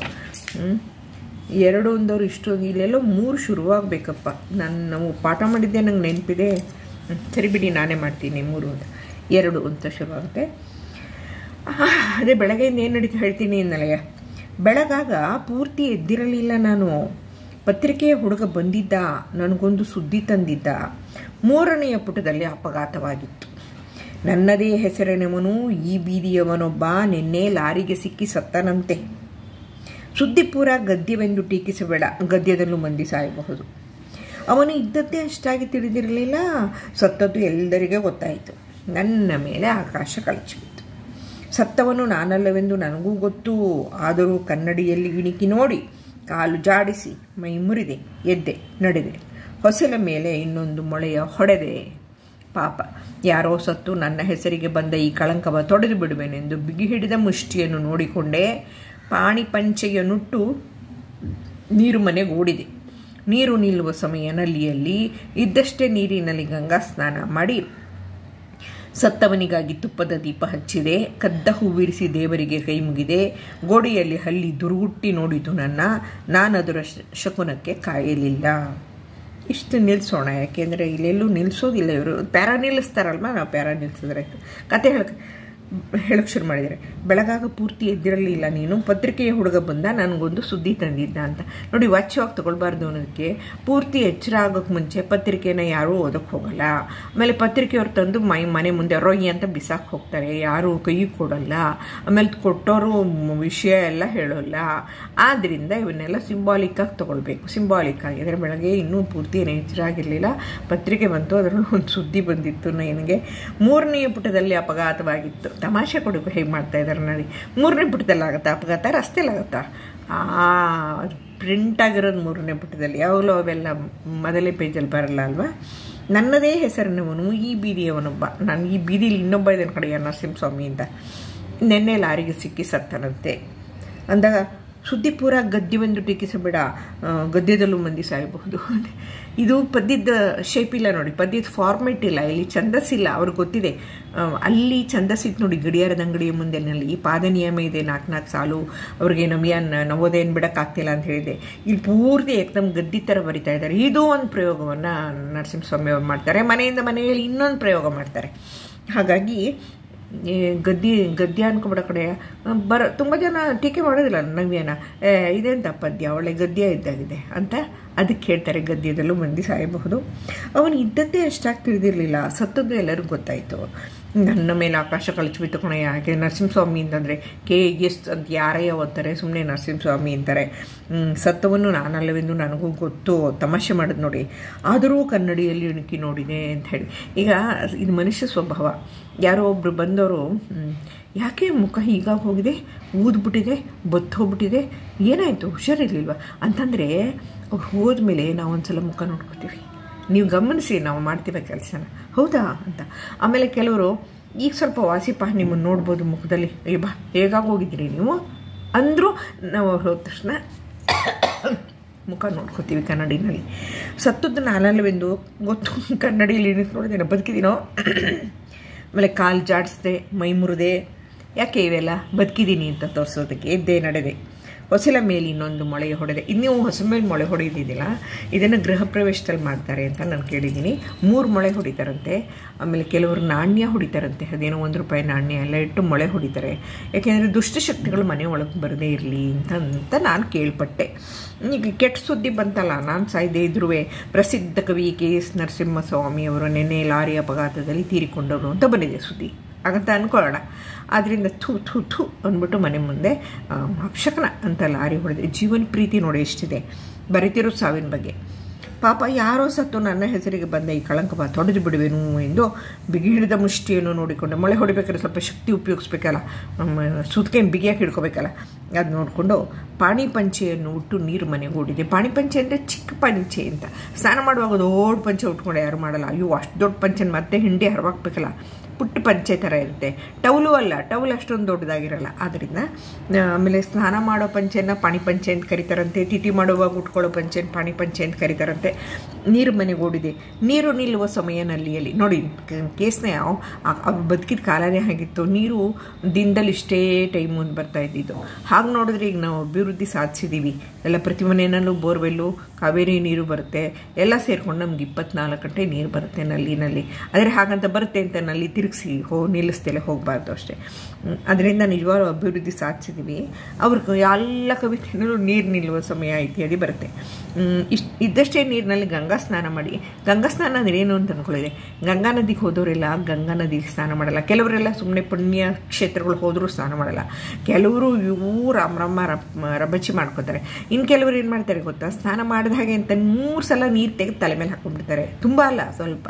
2 ಅಂದವರು ಇಷ್ಟೊಂದು, ಇಲ್ಲೆಲ್ಲೋ 3 ಶುರುವಾಗಬೇಕಪ್ಪ. ನಾವು ಪಾಠ ಮಾಡಿದ್ದೆ ನಂಗೆ ನೆನಪಿದೆ. ಸರಿ ಬಿಡಿ, ನಾನೇ ಮಾಡ್ತೀನಿ. 3 ಅಂತ 2 ಅಂತ ಶುರುವಾಗುತ್ತೆ. ಅದೇ ಬೆಳಗ್ಗೆಯಿಂದ ಏನು ನಡೀತಾ ಹೇಳ್ತೀನಿ ಇನ್ನಲೆಯ. ಬೆಳಗಾಗ ಪೂರ್ತಿ ಎದ್ದಿರಲಿಲ್ಲ ನಾನು. ಪತ್ರಿಕೆಯ ಹುಡುಗ ಬಂದಿದ್ದ, ನನಗೊಂದು ಸುದ್ದಿ ತಂದಿದ್ದ. 3ನೆಯ ಪುಟದಲ್ಲಿ ಅಪಘಾತವಾಗಿತ್ತು. ನನ್ನದೇ ಹೆಸರಿನವನು, ಈ ಬೀದಿಯವನೊಬ್ಬ ನಿನ್ನೆ ಲಾರಿಗೆ ಸಿಕ್ಕಿ ಸತ್ತನಂತೆ. ಸುದ್ದಿ ಪೂರ ಗದ್ಯವೆಂದು ಟೀಕಿಸಬೇಡ, ಗದ್ಯದಲ್ಲೂ ಮಂದಿ ಸಾಯಬಹುದು. ಅವನು ಇದ್ದದ್ದೇ ಅಷ್ಟಾಗಿ ತಿಳಿದಿರಲಿಲ್ಲ. ಸತ್ತದ್ದು ಎಲ್ಲರಿಗೂ ಗೊತ್ತಾಯಿತು. ನನ್ನ ಮೇಲೆ ಆಕಾಶ ಕಳಚಿಬಿತ್ತು. ಸತ್ತವನು ನಾನಲ್ಲವೆಂದು ನನಗೂ ಗೊತ್ತು. ಆದರೂ ಕನ್ನಡಿಯಲ್ಲಿ ಇಣಿಕಿ ನೋಡಿ, ಕಾಲು ಜಾಡಿಸಿ ಮೈ ಮುರಿದೆ, ಎದ್ದೆ, ನಡೆದೆ. ಹೊಸಲ ಮೇಲೆ ಇನ್ನೊಂದು ಮೊಳೆಯ ಹೊಡೆದೆ. ಪಾಪ, ಯಾರೋ ಸತ್ತು ನನ್ನ ಹೆಸರಿಗೆ ಬಂದ ಈ ಕಳಂಕವ ತೊಡೆದು ಬಿಡುವೆನೆಂದು ಬಿಗಿ ಹಿಡಿದ ಮುಷ್ಟಿಯನ್ನು ನೋಡಿಕೊಂಡೆ. ಪಾಣಿ ಪಂಚೆಯ ನುಟ್ಟು ನೀರು ಮನೆಗೆ ಓಡಿದೆ. ನೀರು ನಿಲ್ಲುವ ಸಮಯ ನಲ್ಲಿಯಲ್ಲಿ ಇದ್ದಷ್ಟೇ ನೀರಿನಲ್ಲಿ ಗಂಗಾ ಸ್ನಾನ ಮಾಡಿ ಸತ್ತವನಿಗಾಗಿ ತುಪ್ಪದ ದೀಪ ಹಚ್ಚಿದೆ. ಕದ್ದ ಹೂವಿರಿಸಿ ದೇವರಿಗೆ ಕೈ ಮುಗಿದೆ. ಗೋಡೆಯಲ್ಲಿ ಹಲ್ಲಿ ದುರುಗುಟ್ಟಿ ನೋಡಿತು ನಾನದರ ಶಕುನಕ್ಕೆ ಕಾಯಲಿಲ್ಲ. ಇಷ್ಟು ನಿಲ್ಲಿಸೋಣ, ಯಾಕೆಂದರೆ ಇಲ್ಲೆಲ್ಲೂ ನಿಲ್ಲಿಸೋದಿಲ್ಲ ಇವರು. ಪ್ಯಾರಾ ನಿಲ್ಲಿಸ್ತಾರಲ್ವ, ನಾವು ಪ್ಯಾರಾ ನಿಲ್ಲಿಸಿದ್ರೆ ಕತೆ ಹೇಳಕ್ಕೆ ಶುರು ಮಾಡಿದರೆ. ಬೆಳಗಾಗ ಪೂರ್ತಿ ಎದ್ದಿರಲಿಲ್ಲ ನೀನು. ಪತ್ರಿಕೆಯ ಹುಡುಗ ಬಂದ, ನನಗೊಂದು ಸುದ್ದಿ ತಂದಿದ್ದ ಅಂತ. ನೋಡಿ, ವಾಚ್ಯವಾಗಿ ತೊಗೊಳ್ಬಾರ್ದು ಅನ್ನೋದಕ್ಕೆ. ಪೂರ್ತಿ ಎಚ್ಚರ ಆಗೋಕ್ಕೆ ಮುಂಚೆ ಪತ್ರಿಕೆನ ಯಾರೂ ಓದೋಕ್ಕೆ ಹೋಗಲ್ಲ. ಆಮೇಲೆ ಪತ್ರಿಕೆಯವ್ರು ತಂದು ಮನೆ ಮುಂದೆ ರೊಯ್ಯಿ ಅಂತ ಬಿಸಾಕ್ ಹೋಗ್ತಾರೆ, ಯಾರೂ ಕೈ ಕೊಡಲ್ಲ. ಆಮೇಲೆ ಕೊಟ್ಟವರು ವಿಷಯ ಎಲ್ಲ ಹೇಳೋಲ್ಲ. ಆದ್ದರಿಂದ ಇವನ್ನೆಲ್ಲ ಸಿಂಬಾಲಿಕ್ಕಾಗಿ ತೊಗೊಳ್ಬೇಕು. ಸಿಂಬಾಲಿಕ್ ಆಗಿದ್ರೆ ಬೆಳಗ್ಗೆ ಇನ್ನೂ ಪೂರ್ತಿ ಏನು ಎಚ್ಚರ ಆಗಿರಲಿಲ್ಲ. ಪತ್ರಿಕೆ ಬಂತು, ಅದರಲ್ಲಿ ಒಂದು ಸುದ್ದಿ ಬಂದಿತ್ತು ನನಗೆ. 3ನೆಯ ಪುಟದಲ್ಲಿ ಅಪಘಾತವಾಗಿತ್ತು. ತಮಾಷೆ ಕೊಡೋಕೆ ಹೇಗೆ ಮಾಡ್ತಾ ಇದ್ದಾರೆ ನೋಡಿ. 3ನೇ ಪುಟದಲ್ಲಿ ಆಗುತ್ತಾ ಅಪಘಾತ? ರಸ್ತೆಲಾಗುತ್ತಾ? ಪ್ರಿಂಟ್ ಆಗಿರೋದು 3ನೇ ಪುಟದಲ್ಲಿ. ಯಾವಾಗಲೂ ಅವೆಲ್ಲ ಮೊದಲೇ ಪೇಜಲ್ಲಿ ಬರಲ್ಲ ಅಲ್ವಾ? ನನ್ನದೇ ಹೆಸರಿನವನು, ಈ ಬೀದಿಯವನೊಬ್ಬ. ನಾನು ಈ ಬೀದಿಲಿ ಇನ್ನೊಬ್ಬ ಇದನ್ನು ಕಡೆಯ ನರಸಿಂಹಸ್ವಾಮಿ ಅಂತ. ನೆನ್ನೆ ಲಾರಿಗೆ ಸಿಕ್ಕಿ ಸತ್ತನಂತೆ ಅಂದಾಗ ಸುದ್ದಿ ಪೂರ ಗದ್ಯವೆಂದು ಟೀಕಿಸಬೇಡ, ಗದ್ಯದಲ್ಲೂ ಮಂದಿ ಸಾಯಬಹುದು. ಇದು ಪದ್ಯದ ಶೇಪ್ ಇಲ್ಲ ನೋಡಿ, ಪದ್ಯದ ಫಾರ್ಮೆಟ್ ಇಲ್ಲ, ಇಲ್ಲಿ ಛಂದಸ್ಸಿಲ್ಲ. ಅವ್ರಿಗೆ ಗೊತ್ತಿದೆ. ಅಲ್ಲಿ ಛಂದಸ್ಸಿತ್ತು ನೋಡಿ, ಗಡಿಯಾರದ ಅಂಗಡಿಯ ಮುಂದೆನಲ್ಲಿ ಈ ಪಾದ ನಿಯಮ ಇದೆ, 4 ಸಾಲು. ಅವ್ರಿಗೆ ನವೋದಯನ ಬಿಡೋಕ್ಕಾಗ್ತಿಲ್ಲ ಅಂತ ಹೇಳಿದೆ. ಇಲ್ಲಿ ಪೂರ್ತಿ ಏಕದಮ್ ಗದ್ದಿ ಥರ ಬರಿತಾ ಇದ್ದಾರೆ. ಇದು ಒಂದು ಪ್ರಯೋಗವನ್ನು ನರಸಿಂಹಸ್ವಾಮಿ ಅವ್ರು ಮಾಡ್ತಾರೆ. ಮನೆಯಿಂದ ಮನೆಯಲ್ಲಿ ಇನ್ನೊಂದು ಪ್ರಯೋಗ ಮಾಡ್ತಾರೆ. ಹಾಗಾಗಿ ಗದ್ಯ ಅನ್ಕೊಬಿಡೋ ಕಡೆ ತುಂಬ ಜನ ಟೀಕೆ ಮಾಡೋದಿಲ್ಲ ನವ್ಯನ, ಇದೆಂತ ಪದ್ಯ ಒಳ್ಳೆ ಗದ್ಯ ಇದ್ದಾಗಿದೆ ಅಂತ ಅದಕ್ಕೆ ಹೇಳ್ತಾರೆ. ಗದ್ಯದಲ್ಲೂ ಮಂದಿ ಸಾಯಬಹುದು. ಅವನು ಇದ್ದದ್ದೇ ಅಷ್ಟಾಗಿ ತಿಳಿದಿರಲಿಲ್ಲ, ಸತ್ತದ್ದು ಎಲ್ಲರಿಗೂ ಗೊತ್ತಾಯಿತು. ನನ್ನ ಮೇಲೆ ಆಕಾಶ ಕಳಚಿಬಿತ್ತು ಕಣೆ. ಯಾಕೆ ನರಸಿಂಹಸ್ವಾಮಿ ಅಂತಂದರೆ KS ಅಂತ ಯಾರೇ ಓದ್ತಾರೆ, ಸುಮ್ಮನೆ ನರಸಿಂಹಸ್ವಾಮಿ ಅಂತಾರೆ. ಸತ್ತವನ್ನು ನಾನಲ್ಲವೆಂದು ನನಗೂ ಗೊತ್ತು, ತಮಾಷೆ ಮಾಡೋದು ನೋಡಿ. ಆದರೂ ಕನ್ನಡಿಯಲ್ಲಿ ಇಣುಕಿ ನೋಡಿದೆ ಅಂತ ಹೇಳಿ. ಈಗ ಇದು ಮನುಷ್ಯ ಸ್ವಭಾವ. ಯಾರೋ ಒಬ್ಬರು ಬಂದವರು, ಯಾಕೆ ಮುಖ ಹೀಗಾಗಿ ಹೋಗಿದೆ, ಊದ್ಬಿಟ್ಟಿದೆ, ಬತ್ತು ಹೋಗ್ಬಿಟ್ಟಿದೆ, ಏನಾಯಿತು, ಹುಷಾರಿರ್ಲಿಲ್ವ ಅಂತಂದರೆ ಅವ್ರು ಹೋದ್ಮೇಲೆ ನಾವು ಒಂದ್ಸಲ ಮುಖ ನೋಡ್ಕೋತೀವಿ. ನೀವು ಗಮನಿಸಿ, ನಾವು ಮಾಡ್ತೀವಿ ಕೆಲಸನ, ಹೌದಾ ಅಂತ. ಆಮೇಲೆ ಕೆಲವರು ಈಗ ಸ್ವಲ್ಪ ವಾಸಿಪ ನಿಮ್ಮನ್ನು ನೋಡ್ಬೋದು ಮುಖದಲ್ಲಿ, ಬಾ ಹೇಗಾಗಿ ಹೋಗಿದ್ದೀರಿ ನೀವು ಅಂದರೂ ನಾವು ಅವ್ರು ಹೋದ ತಕ್ಷಣ ಮುಖ ನೋಡ್ಕೋತೀವಿ ಕನ್ನಡಿನಲ್ಲಿ. ಸತ್ತದ್ದು ನಾನಲ್ಲವೆಂದು ಗೊತ್ತು, ಕನ್ನಡಿಯಲ್ಲಿ ನೋಡಿದೇನೋ, ಬದುಕಿದ್ದೀನೋ. ಆಮೇಲೆ ಕಾಲು ಜಾಡಿಸ್ದೆ, ಮೈ ಮುರಿದೆ, ಯಾಕೆ ಇವೆಲ್ಲ ಬದುಕಿದ್ದೀನಿ ಅಂತ ತೋರಿಸೋದಕ್ಕೆ ಎದ್ದೆ ನಡೆದೆ. ಹೊಸಲ ಮೇಲೆ ಇನ್ನೊಂದು ಮೊಳೆ ಹೊಡೆದೆ. ಇನ್ನೂ ಹೊಸ ಮೇಲೆ ಮೊಳೆ ಹೊಡೆದಿದ್ದಿಲ್ಲ, ಇದನ್ನು ಗೃಹ ಪ್ರವೇಶದಲ್ಲಿ ಮಾಡ್ತಾರೆ ಅಂತ ನಾನು ಕೇಳಿದ್ದೀನಿ. 3 ಮೊಳೆ ಹೊಡಿತಾರಂತೆ. ಆಮೇಲೆ ಕೆಲವರು ನಾಣ್ಯ ಹೊಡಿತಾರಂತೆ, ಅದೇನೋ ₹1 ನಾಣ್ಯ ಎಲ್ಲ ಇಟ್ಟು ಮೊಳೆ ಹೊಡಿತಾರೆ. ಯಾಕೆಂದರೆ ದುಷ್ಟಶಕ್ತಿಗಳು ಮನೆ ಒಳಗೆ ಬರದೇ ಇರಲಿ ಅಂತ ನಾನು ಕೇಳ್ಪಟ್ಟೆ. ಈಗ ಕೆಟ್ಟ ಸುದ್ದಿ ಬಂತಲ್ಲ, ನಾನು ಸಾಯ್ದೇ ಇದ್ರೂ ಪ್ರಸಿದ್ಧ ಕವಿ KS ನರಸಿಂಹಸ್ವಾಮಿ ಅವರು ನಿನ್ನೆ ಲಾರಿ ಅಪಘಾತದಲ್ಲಿ ತೀರಿಕೊಂಡವರು ಅಂತ ಬಂದಿದೆ ಸುದ್ದಿ, ಹಾಗಂತ ಅಂದ್ಕೊಳ್ಳೋಣ. ಆದ್ದರಿಂದ ಥೂ ಅಂದ್ಬಿಟ್ಟು ಮನೆ ಮುಂದೆ ಅಪಶಕನ ಅಂತ ಲಾರಿ ಹೊಡೆದೆ. ಜೀವನ ಪ್ರೀತಿ ನೋಡಿ ಎಷ್ಟಿದೆ, ಬರೀತಿರೋ ಸಾವಿನ ಬಗ್ಗೆ. ಪಾಪ ಯಾರೋ ಸತ್ತು ನನ್ನ ಹೆಸರಿಗೆ ಬಂದ ಈ ಕಳಂಕ ತೊಡೆದು ಬಿಡುವೆನು ಎಂದು ಬಿಗಿ ಹಿಡಿದ ಮುಷ್ಟಿಯನ್ನು ನೋಡಿಕೊಂಡು, ಮೊಳೆ ಹೊಡಿಬೇಕಾದ್ರೆ ಸ್ವಲ್ಪ ಶಕ್ತಿ ಉಪಯೋಗಿಸ್ಬೇಕಲ್ಲ, ಸುತ್ತಕ್ಕೆ ಬಿಗಿಯಾಗಿ ಹಿಡ್ಕೋಬೇಕಲ್ಲ, ಅದು ನೋಡಿಕೊಂಡು ಪಾಣಿ ಪಂಚೆಯನ್ನು ಉಟ್ಟು ನೀರು ಮನೆಗೆ ಓಡಿದೆ. ಪಾಣಿ ಪಂಚೆ ಅಂದರೆ ಚಿಕ್ಕ ಪಂಚೆ ಅಂತ. ಸ್ನಾನ ಮಾಡುವಾಗ ದೊಡ್ಡ ಪಂಚೆ ಉಟ್ಕೊಂಡು ಯಾರು ಮಾಡಲ್ಲ. ಅಯ್ಯೋ ಅಷ್ಟು ದೊಡ್ಡ ಪಂಚೆನ ಮತ್ತೆ ಹಿಂಡಿ ಹರವಾಕ್ಬೇಕಲ್ಲ, ಪುಟ್ಟ ಪಂಚೆ ಥರ ಇರುತ್ತೆ. ಟೌಲು ಅಲ್ಲ, ಟೌಲ್ ಅಷ್ಟೊಂದು ದೊಡ್ಡದಾಗಿರಲ್ಲ. ಆದ್ದರಿಂದ ಆಮೇಲೆ ಸ್ನಾನ ಮಾಡೋ ಪಂಚೆನ ಪಾಣಿ ಪಂಚೆ ಅಂತ ಕರೀತಾರಂತೆ, ತಿಥಿ ಮಾಡುವಾಗ ಉಟ್ಕೊಳ್ಳೋ ಪಂಚೆನ ಪಾಣಿ ಪಂಚೆ ಅಂತ ಕರೀತಾರಂತೆ. ನೀರು ಮನೆಗೆ ಓಡಿದೆ. ನೀರು ನಿಲ್ಲುವ ಸಮಯ ನಲ್ಲಿಯಲ್ಲಿ ನೋಡಿ, ಕೇಸ್ನ ಅವ್ರು ಬದುಕಿದ ಕಾಲನೇ ಆಗಿತ್ತು. ನೀರು ದಿನದಲ್ಲಿ ಇಷ್ಟೇ ಟೈಮು ಅಂತ ಬರ್ತಾ ಇದ್ದಿದ್ದು. ಹಾಗೆ ನೋಡಿದ್ರೆ ಈಗ ನಾವು ಅಭಿವೃದ್ಧಿ ಸಾಧಿಸಿದ್ದೀವಿ. ಎಲ್ಲ ಪ್ರತಿ ಮನೆಯಲ್ಲೂ ಬೋರ್ವೆಲ್ಲು, ಕಾವೇರಿ ನೀರು ಬರುತ್ತೆ, ಎಲ್ಲ ಸೇರ್ಕೊಂಡು ನಮ್ಗೆ 24 ಗಂಟೆ ನೀರು ಬರುತ್ತೆ ನಲ್ಲಿನಲ್ಲಿ. ಆದರೆ ಹಾಗಂತ ಬರುತ್ತೆ ಅಂತ ನಲ್ಲಿ ತಿರುಗಿಸಿ ನಿಲ್ಲಿಸ್ತೇಲೆ ಹೋಗಬಾರ್ದು ಅಷ್ಟೇ. ಅದರಿಂದ ನಿಜವಾಗ್ಲೂ ಅಭಿವೃದ್ಧಿ ಸಾಧಿಸಿದ್ದೀವಿ. ಅವ್ರಿಗೆ ಎಲ್ಲ ಕವಿತೆಯಲ್ಲೂ ನೀರು ನಿಲ್ಲುವ ಸಮಯ ಇತ್ಯಾದಿ ಬರುತ್ತೆ. ಇದ್ದಷ್ಟೇ ನೀರಿನಲ್ಲಿ ಗಂಗಾ ಸ್ನಾನ ಮಾಡಿ. ಗಂಗಾ ಸ್ನಾನ ಅಂದರೆ ಏನು ಅಂತ ಅಂದ್ಕೊಳ್ಳಿದೆ. ಗಂಗಾ ನದಿಗೆ ಹೋದವರೆಲ್ಲ ಗಂಗಾ ನದಿಗೆ ಸ್ನಾನ ಮಾಡಲ್ಲ. ಕೆಲವರೆಲ್ಲ ಸುಮ್ಮನೆ ಪುಣ್ಯ ಕ್ಷೇತ್ರಗಳು ಹೋದರೂ ಸ್ನಾನ ಮಾಡಲ್ಲ. ಕೆಲವರು ಇವು ರಾಮ ರಬಚಿ ಮಾಡ್ಕೋತಾರೆ. ಇನ್ನು ಕೆಲವರು ಏನು ಮಾಡ್ತಾರೆ ಗೊತ್ತಾ, ಸ್ನಾನ ಮಾಡಿದ ಹಾಗೆ ಅಂತ 3 ಸಲ ನೀರು ತೆಗೆದು ತಲೆ ಮೇಲೆ ಹಾಕ್ಕೊಂಡ್ಬಿಡ್ತಾರೆ. ತುಂಬ ಅಲ್ಲ, ಸ್ವಲ್ಪ.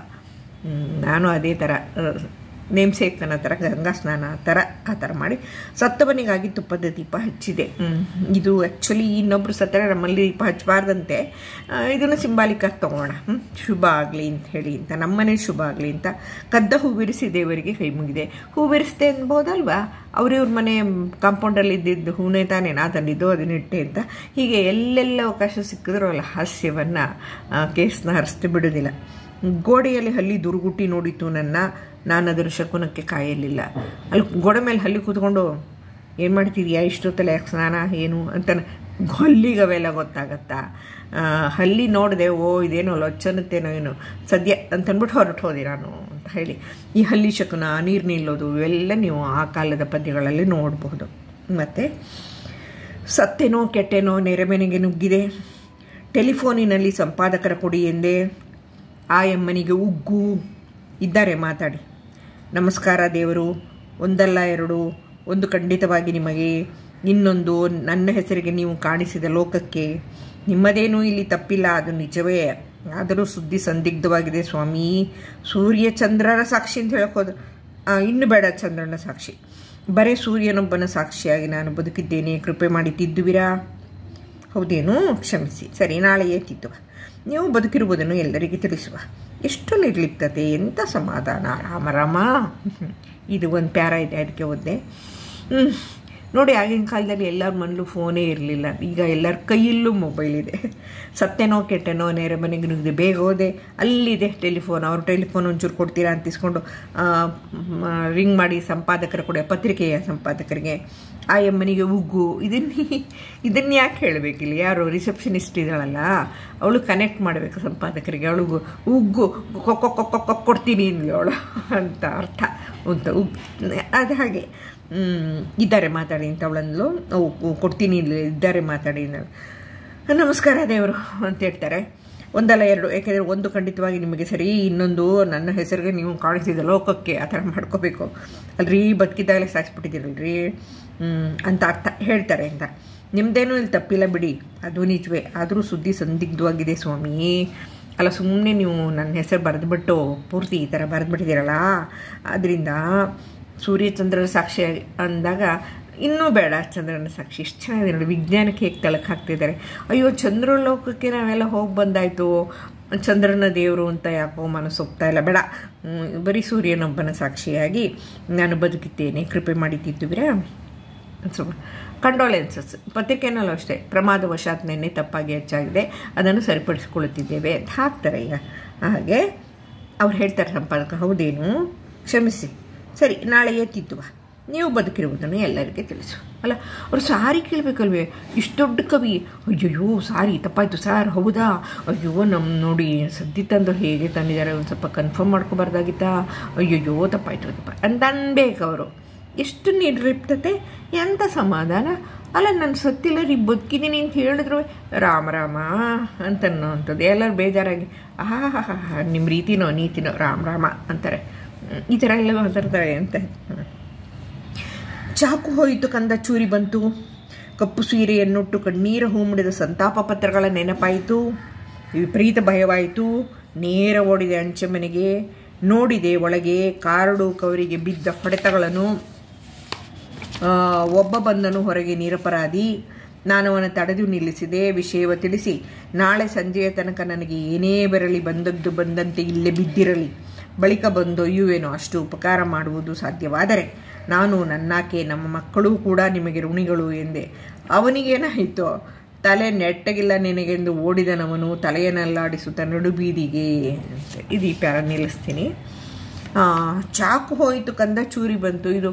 ನಾನು ಅದೇ ಥರ ನೇಮ್ಸೇಕ್ತನ ಥರ ಗಂಗಾ ಸ್ನಾನ ಆ ಥರ ಮಾಡಿ ಸತ್ತವನಿಗಾಗಿ ತುಪ್ಪದ ದೀಪ ಹಚ್ಚಿದೆ. ಇದು ಆ್ಯಕ್ಚುಲಿ ಇನ್ನೊಬ್ಬರು ಸತ್ತರೆ ನಮ್ಮಲ್ಲಿ ದೀಪ ಹಚ್ಚಬಾರ್ದಂತೆ. ಇದನ್ನು ಸಿಂಬಾಲಿಕಾಗಿ ತೊಗೋಣ, ಶುಭ ಆಗಲಿ ಅಂತ ಹೇಳಿ ಅಂತ, ನಮ್ಮನೆ ಶುಭ ಆಗಲಿ ಅಂತ. ಕದ್ದ ಹೂವಿರಿಸಿ ದೇವರಿಗೆ ಕೈ ಮುಗಿದೆ. ಹೂವಿರಿಸ್ತೆ ಅನ್ಬೋದಲ್ವಾ, ಅವ್ರಿವ್ರ ಮನೆ ಕಾಂಪೌಂಡಲ್ಲಿ ಇದ್ದಿದ್ದು ಹೂನೇ ತಾನೇ ನಾ ತಂದಿದ್ದು, ಅದನ್ನಿಟ್ಟೆ ಅಂತ. ಹೀಗೆ ಎಲ್ಲೆಲ್ಲ ಅವಕಾಶ ಸಿಕ್ಕಿದ್ರೂ ಅಲ್ಲ ಹಾಸ್ಯವನ್ನು ಕೇಸ್ನ ಹರಿಸ್ತು ಬಿಡೋದಿಲ್ಲ. ಗೋಡೆಯಲ್ಲಿ ಹಲ್ಲಿ ದುರ್ಗುಟ್ಟಿ ನೋಡಿತು ನಾನು ಅದರ ಶಕುನಕ್ಕೆ ಕಾಯಲಿಲ್ಲ. ಅಲ್ಲಿ ಗೋಡೆ ಮೇಲೆ ಹಲ್ಲಿ ಕೂತ್ಕೊಂಡು ಏನು ಮಾಡ್ತಿದ್ಯಾ ಇಷ್ಟೊತ್ತಲ್ಲ, ಯಾಕೆ ಸ್ನಾನ ಏನು ಅಂತ ಹಲ್ಲಿಗೆ ಅವೆಲ್ಲ ಗೊತ್ತಾಗತ್ತಾ? ಹಲ್ಲಿ ನೋಡಿದೆ, ಇದೇನೋ ಲೊಚ್ಚನ್ನುತ್ತೇನೋ ಏನು ಸದ್ಯ ಅಂತಂದ್ಬಿಟ್ಟು ಹೊರಟು ಹೋದೆ ನಾನು ಅಂತ ಹೇಳಿ. ಈ ಹಲ್ಲಿ ಶಕುನ, ನೀರು ನಿಲ್ಲೋದು, ಇವೆಲ್ಲ ನೀವು ಆ ಕಾಲದ ಪದ್ಯಗಳಲ್ಲಿ ನೋಡಬಹುದು. ಮತ್ತು ಸತ್ತೇನೋ ಕೆಟ್ಟೇನೋ ನೆರೆಮನೆಗೆ ನುಗ್ಗಿದೆ. ಟೆಲಿಫೋನಿನಲ್ಲಿ ಸಂಪಾದಕರ ಕೊಡಿ ಎಂದೇ. ಆ ಎಮ್ಮನಿಗೆ ಉಗ್ಗು ಇದ್ದಾರೆ ಮಾತಾಡಿ. ನಮಸ್ಕಾರ ದೇವರು, ಒಂದಲ್ಲ ಎರಡು, ಒಂದು ಖಂಡಿತವಾಗಿ ನಿಮಗೆ, ಇನ್ನೊಂದು ನನ್ನ ಹೆಸರಿಗೆ ನೀವು ಕಾಣಿಸಿದ ಲೋಕಕ್ಕೆ. ನಿಮ್ಮದೇನೂ ಇಲ್ಲಿ ತಪ್ಪಿಲ್ಲ, ಅದು ನಿಜವೇ. ಆದರೂ ಸುದ್ದಿ ಸಂದಿಗ್ಧವಾಗಿದೆ ಸ್ವಾಮಿ. ಸೂರ್ಯ ಚಂದ್ರರ ಸಾಕ್ಷಿ ಅಂತ ಹೇಳೋದು ಇನ್ನು ಬೇಡ, ಚಂದ್ರನ ಸಾಕ್ಷಿ, ಬರೇ ಸೂರ್ಯನೊಬ್ಬನ ಸಾಕ್ಷಿಯಾಗಿ ನಾನು ಬದುಕಿದ್ದೇನೆ, ಕೃಪೆ ಮಾಡಿ ತಿದ್ದುವಿರಾ? ಹೌದೇನು? ಕ್ಷಮಿಸಿ, ಸರಿ, ನಾಳೆಯೇ ತಿದ್ದುವ. ನೀವು ಬದುಕಿರುವುದನ್ನು ಎಲ್ಲರಿಗೆ ತಿಳಿಸುವ. ಎಷ್ಟು ನಿರ್ಲಿಪ್ತತೆ, ಎಂಥ ಸಮಾಧಾನ. ರಾಮ ಇದು ಒಂದು ಪ್ಯಾರ ಇದೆ, ಅದಕ್ಕೆ ಓದ್ದೆ. ನೋಡಿ ಆಗಿನ ಕಾಲದಲ್ಲಿ ಎಲ್ಲರ ಮನೇಲೂ ಫೋನೇ ಇರಲಿಲ್ಲ, ಈಗ ಎಲ್ಲರ ಕೈಯಲ್ಲೂ ಮೊಬೈಲ್ ಇದೆ. ಸತ್ತೆನೋ ಕೆಟ್ಟನೋ ನೇರ ಮನೆಗೆ ನುಗ್ಗಿದೆ, ಬೇಗ ಹೋದೆ ಅಲ್ಲಿದೆ ಟೆಲಿಫೋನ್, ಅವ್ರ ಟೆಲಿಫೋನ್ ಒಂಚೂರು ಕೊಡ್ತೀರಾ ಅಂತ ಇಸ್ಕೊಂಡು ರಿಂಗ್ ಮಾಡಿ ಸಂಪಾದಕರ ಕೂಡ, ಪತ್ರಿಕೆಯ ಸಂಪಾದಕರಿಗೆ, ಆ ಎಮ್ಮನಿಗೆ ಉಗ್ಗು. ಇದನ್ನು ಯಾಕೆ ಹೇಳಬೇಕಿಲ್ಲ, ಯಾರು ರಿಸೆಪ್ಷನಿಸ್ಟ್ ಇದ್ದಾಳಲ್ಲ ಅವಳು ಕನೆಕ್ಟ್ ಮಾಡಬೇಕು ಸಂಪಾದಕರಿಗೆ, ಅವಳಿಗೂ ಉಗ್ಗು ಕೊಡ್ತೀನಿ ಅವಳು ಅಂತ ಅರ್ಥ ಅಂತ ಅದು ಹಾಗೆ ಇದ್ದಾರೆ ಮಾತಾಡಿ ಅಂತ ಅವಳಂದ್ಲು, ಕೊಡ್ತೀನಿ ಇದ್ದಾರೆ ಮಾತಾಡಿ, ನಮಸ್ಕಾರ ದೇವರು ಅಂತ ಹೇಳ್ತಾರೆ. ಒಂದಲ್ಲ ಎರಡು, ಯಾಕೆಂದರೆ ಒಂದು ಖಂಡಿತವಾಗಿ ನಿಮಗೆ ಸರಿ, ಇನ್ನೊಂದು ನನ್ನ ಹೆಸರಿಗೆ ನೀವು ಕಾಣಿಸಿದ ಲೋಕಕ್ಕೆ ಆ ಥರ ಮಾಡ್ಕೋಬೇಕು ಅಲ್ರಿ, ಬದುಕಿದ್ದಾಗಲೇ ಸಾಯಿಸ್ಬಿಟ್ಟಿದ್ದೀರಲ್ರಿ ಅಂತ ಅರ್ಥ ಹೇಳ್ತಾರೆ ಅಂತ. ನಿಮ್ಮದೇನೂ ಇಲ್ಲಿ ತಪ್ಪಿಲ್ಲ ಬಿಡಿ, ಅದು ನಿಜವೇ, ಆದರೂ ಸುದ್ದಿ ಸಂದಿಗ್ಧವಾಗಿದೆ ಸ್ವಾಮಿ. ಅಲ್ಲ ಸುಮ್ಮನೆ ನೀವು ನನ್ನ ಹೆಸರು ಬರೆದ್ಬಿಟ್ಟು ಪೂರ್ತಿ ಈ ಥರ ಬರೆದ್ಬಿಟ್ಟಿದ್ದೀರಲ್ಲ, ಅದರಿಂದ ಸೂರ್ಯಚಂದ್ರನ ಸಾಕ್ಷಿ ಅಂದಾಗ ಇನ್ನೂ ಬೇಡ ಚಂದ್ರನ ಸಾಕ್ಷಿ. ಇಷ್ಟು ಚೆನ್ನಾಗಿದೆ ನೋಡಿ, ವಿಜ್ಞಾನಕ್ಕೆ ಹೇಗೆ ತಳಕು ಹಾಕ್ತಿದ್ದಾರೆ. ಅಯ್ಯೋ ಚಂದ್ರಲೋಕಕ್ಕೆ ನಾವೆಲ್ಲ ಹೋಗಿ ಬಂದಾಯಿತು, ಚಂದ್ರನ ದೇವರು ಅಂತ ಯಾಕೋ ಮನಸ್ಸು ಒಪ್ತಾ ಇಲ್ಲ, ಬೇಡ ಬರೀ ಸೂರ್ಯನೊಬ್ಬನ ಸಾಕ್ಷಿಯಾಗಿ ನಾನು ಬದುಕಿದ್ದೇನೆ, ಕೃಪೆ ಮಾಡಿದ್ದಿದ್ದೀರಾ. ಸ್ವಲ್ಪ ಕಂಡೋಲೆನ್ಸಸ್ ಪತ್ರಿಕೆನಲ್ಲೂ ಅಷ್ಟೇ, ಪ್ರಮಾದವಶಾತ್ ನೆನ್ನೆ ತಪ್ಪಾಗಿ ಹೆಚ್ಚಾಗಿದೆ, ಅದನ್ನು ಸರಿಪಡಿಸಿಕೊಳ್ಳುತ್ತಿದ್ದೇವೆ ಅಂತ ಹಾಕ್ತಾರೆ. ಈಗ ಹಾಗೆ ಅವ್ರು ಹೇಳ್ತಾರೆ ಸಂಪಾದಕ, ಹೌದೇನು ಕ್ಷಮಿಸಿ, ಸರಿ ನಾಳೆ ಎತ್ತಿದ್ದುವ, ನೀವು ಬದುಕಿರುವುದನ್ನು ಎಲ್ಲರಿಗೆ ತಿಳಿಸು. ಅಲ್ಲ ಅವ್ರು ಸಾರಿ ಕೇಳಬೇಕಲ್ವೇ, ಇಷ್ಟು ದೊಡ್ಡ ಕವಿ, ಅಯ್ಯಯ್ಯೋ ಸಾರಿ ತಪ್ಪಾಯಿತು ಸರ್, ಹೌದಾ, ಅಯ್ಯೋ ನಮ್ಮ ನೋಡಿ ಸದ್ದಿ ತಂದು ಹೇಗೆ ತಂದಿದ್ದಾರೆ, ಒಂದು ಸ್ವಲ್ಪ ಕನ್ಫರ್ಮ್ ಮಾಡ್ಕೊಬಾರ್ದಾಗಿತ್ತಾ, ಅಯ್ಯಯ್ಯೋ ತಪ್ಪಾಯಿತು ಅಂತ ಅನ್ಬೇಕು ಅವರು. ಎಷ್ಟು ನಿರ್ಲಿಪ್ತತೆ, ಎಂಥ ಸಮಾಧಾನ. ಅಲ್ಲ ನಾನು ಸತ್ತಿಲ್ಲ ರೀ ಬದುಕಿದ್ದೀನಿ ಅಂತ ಹೇಳಿದ್ರು ರಾಮ ರಾಮ ಅಂತನ್ನೋ ಅಂಥದ್ದು. ಎಲ್ಲರೂ ಬೇಜಾರಾಗಿ ನಿಮ್ಮ ರೀತಿನೋ ನೀತಿನೋ ರಾಮ ರಾಮ ಅಂತಾರೆ. ಈ ಥರ ಎಲ್ಲ ಮಾತಾಡ್ತಾರೆ ಅಂತ. ಚಾಕು ಹೋಯಿತು ಕಂದ ಚೂರಿ ಬಂತು, ಕಪ್ಪು ಸೀರೆಯನ್ನುಟ್ಟು ಕಣ್ಣೀರ ಹೂಮಿಡಿದ ಸಂತಾಪ ಪತ್ರಗಳ ನೆನಪಾಯಿತು, ವಿಪರೀತ ಭಯವಾಯಿತು. ನೇರ ಓಡಿದೆ ಅಂಚೆ ಮನೆಗೆ, ನೋಡಿದೆ ಒಳಗೆ ಕಾರಡು ಕವರಿಗೆ ಬಿದ್ದ ಹೊಡೆತಗಳನ್ನು. ಒಬ್ಬ ಬಂದನು ಹೊರಗೆ ನಿರಪರಾಧಿ. ನಾನು ಅವನ ತಡೆದು ನಿಲ್ಲಿಸಿದೆ, ವಿಷಯವ ತಿಳಿಸಿ, ನಾಳೆ ಸಂಜೆಯ ತನಕ ನನಗೆ ಏನೇ ಬರಲಿ ಬಂದದ್ದು ಬಂದಂತೆ ಇಲ್ಲೇ ಬಿದ್ದಿರಲಿ, ಬಳಿಕ ಬಂದೊಯ್ಯುವೇನೋ, ಅಷ್ಟು ಉಪಕಾರ ಮಾಡುವುದು ಸಾಧ್ಯವಾದರೆ. ನಾನು ನನ್ನಾಕೆ ನಮ್ಮ ಮಕ್ಕಳೂ ಕೂಡ ನಿಮಗೆ ಋಣಿಗಳು ಎಂದೆ. ಅವನಿಗೇನಾಯಿತು, ತಲೆ ನೆಟ್ಟಗಿಲ್ಲ ನಿನಗೆಂದು ಓಡಿದನವನು ತಲೆಯನ್ನಲ್ಲಾಡಿಸುತ್ತ ನಡುಬೀದಿಗೆ. ಇದು ಈ ಪ್ಯಾರ ನಿಲ್ಲಿಸ್ತೀನಿ. ಚಾಕು ಹೋಯಿತು ಕಂದ ಚೂರಿ ಬಂತು, ಇದು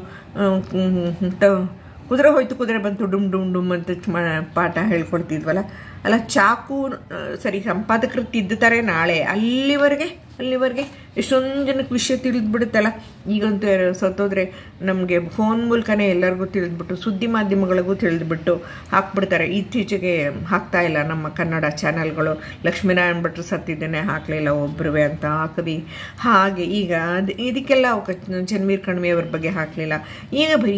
ಕುದುರೆ ಹೋಯ್ತು ಕುದುರೆ ಬಂತು ಡುಮ್ ಡುಮ್ ಡುಮ್ ಅಂತ ಪಾಠ ಹೇಳ್ಕೊಡ್ತಿದ್ವಲ್ಲ. ಅಲ್ಲ ಚಾಕು ಸರಿ ಸಂಪಾದಕರು ತಿದ್ದುತ್ತಾರೆ ನಾಳೆ, ಅಲ್ಲಿವರೆಗೆ ಎಷ್ಟೊಂದು ಜನಕ್ಕೆ ವಿಷಯ ತಿಳಿದ್ಬಿಡುತ್ತಲ್ಲ. ಈಗಂತೂ ಸತ್ತೋದ್ರೆ ನಮಗೆ ಫೋನ್ ಮೂಲಕನೇ ಎಲ್ಲರಿಗೂ ತಿಳಿದ್ಬಿಟ್ಟು, ಸುದ್ದಿ ಮಾಧ್ಯಮಗಳಿಗೂ ತಿಳಿದ್ಬಿಟ್ಟು ಹಾಕ್ಬಿಡ್ತಾರೆ. ಇತ್ತೀಚೆಗೆ ಹಾಕ್ತಾ ಇಲ್ಲ ನಮ್ಮ ಕನ್ನಡ ಚಾನಲ್ಗಳು, ಲಕ್ಷ್ಮೀನಾರಾಯಣ ಭಟ್ರು ಸತ್ತಿದ್ದೇನೆ ಹಾಕಲಿಲ್ಲ ಒಬ್ಬರು ಅಂತ ಹಾಕದಿ. ಹಾಗೆ ಈಗ ಇದಕ್ಕೆಲ್ಲ ಚನ್ವೀರ್ ಕಣ್ವಿಯವ್ರ ಬಗ್ಗೆ ಹಾಕಲಿಲ್ಲ. ಈಗ ಬರೀ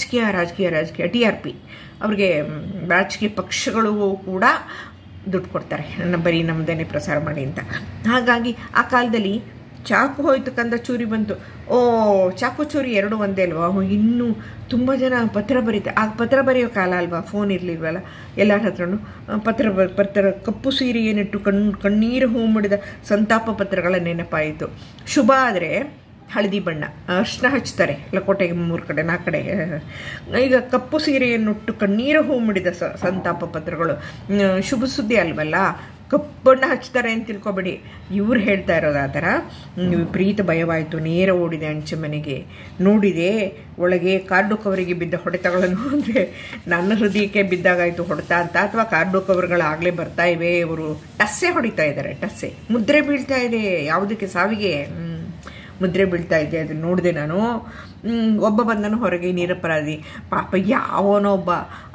ರಾಜಕೀಯ TRP ಅವ್ರಿಗೆ ರಾಜಕೀಯ ಪಕ್ಷಗಳು ಕೂಡ ದುಡ್ಡು ಕೊಡ್ತಾರೆ, ಬರೀ ನಮ್ಮದೇನೆ ಪ್ರಸಾರ ಮಾಡಿ ಅಂತ. ಹಾಗಾಗಿ ಆ ಕಾಲದಲ್ಲಿ ಚಾಕು ಹೋಯ್ತು ಕಂದ ಚೂರಿ ಬಂತು, ಚಾಕು ಚೂರಿ ಎರಡು ಒಂದೇ ಅಲ್ವಾ. ಇನ್ನೂ ತುಂಬ ಜನ ಪತ್ರ ಬರೀತಾರೆ. ಆಗ ಪತ್ರ ಬರೆಯೋ ಕಾಲ ಅಲ್ವಾ, ಫೋನ್ ಇರಲಿಲ್ವಲ್ಲ, ಎಲ್ಲರ ಹತ್ರನೂ ಪತ್ರ ಕಪ್ಪು ಸೀರೆಯನ್ನಿಟ್ಟು ಕಣ್ಣೀರು ಹೂ ಮುಡಿದ ಸಂತಾಪ ಪತ್ರಗಳ ನೆನಪಾಯಿತು. ಶುಭ ಆದರೆ ಹಳದಿ ಬಣ್ಣ ಅರ್ಶಿನ ಹಚ್ತಾರೆ ಲಕೋಟೆಗೆ 3 ಕಡೆ 4 ಕಡೆ. ಈಗ ಕಪ್ಪು ಸೀರೆಯನ್ನುಟ್ಟು ಕಣ್ಣೀರು ಹೂ ಮುಡಿದ ಸಂತಾಪ ಪತ್ರಗಳು ಶುಭ ಸುದ್ದಿ ಅಲ್ವಲ್ಲ, ಕಪ್ಪು ಬಣ್ಣ ಹಚ್ತಾರೆ ಅಂತ ತಿಳ್ಕೊಬೇಡಿ. ಇವ್ರು ಹೇಳ್ತಾ ಇರೋದು ಆ ಥರ. ವಿಪರೀತ ಭಯವಾಯಿತು, ನೇರ ಓಡಿದೆ ಅಂಚೆ ಮನೆಗೆ, ನೋಡಿದೆ ಒಳಗೆ ಕಾರ್ಡು ಕವರಿಗೆ ಬಿದ್ದ ಹೊಡೆತಗಳನ್ನು. ಅಂದರೆ ನನ್ನ ಹೃದಯಕ್ಕೆ ಬಿದ್ದಾಗಾಯಿತು ಹೊಡೆತ ಅಂತ, ಅಥವಾ ಕಾರ್ಡು ಕವರ್ಗಳಾಗಲೇ ಬರ್ತಾ ಇವೆ, ಇವರು ಟಸ್ಸೆ ಹೊಡಿತಾ ಇದ್ದಾರೆ, ಟಸ್ಸೆ ಮುದ್ರೆ ಬೀಳ್ತಾ ಇದೆ, ಯಾವುದಕ್ಕೆ ಸಾವಿಗೆ ಮುದ್ರೆ ಬೀಳ್ತಾ ಇದೆ. ಅದನ್ನು ನೋಡಿದೆ ನಾನು. ಒಬ್ಬ ಬಂದನು ಹೊರಗೆ ನಿರಪರಾಧಿ, ಪಾಪ ಯಾವನೋ ಒಬ್ಬ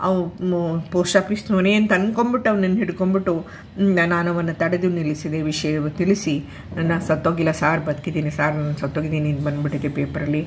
ಪೋಸ್ಟ್ ಆಫೀಸ್ನವನೇ ಅಂತ ಅನ್ಕೊಂಬಿಟ್ಟು ಅವನನ್ನು ಹಿಡ್ಕೊಂಬಿಟ್ಟು ನಾನು ಅವನ್ನ ತಡೆದು ನಿಲ್ಲಿಸಿದೆ, ವಿಷಯ ತಿಳಿಸಿ, ನಾನು ಸತ್ತೋಗಿಲ್ಲ ಸಾರ್ ಬದುಕಿದ್ದೀನಿ ಸಾರ್, ನಾನು ಸತ್ತೋಗಿದ್ದೀನಿ ಅಂತ ಬಂದ್ಬಿಟ್ಟಿದೆ ಪೇಪರಲ್ಲಿ.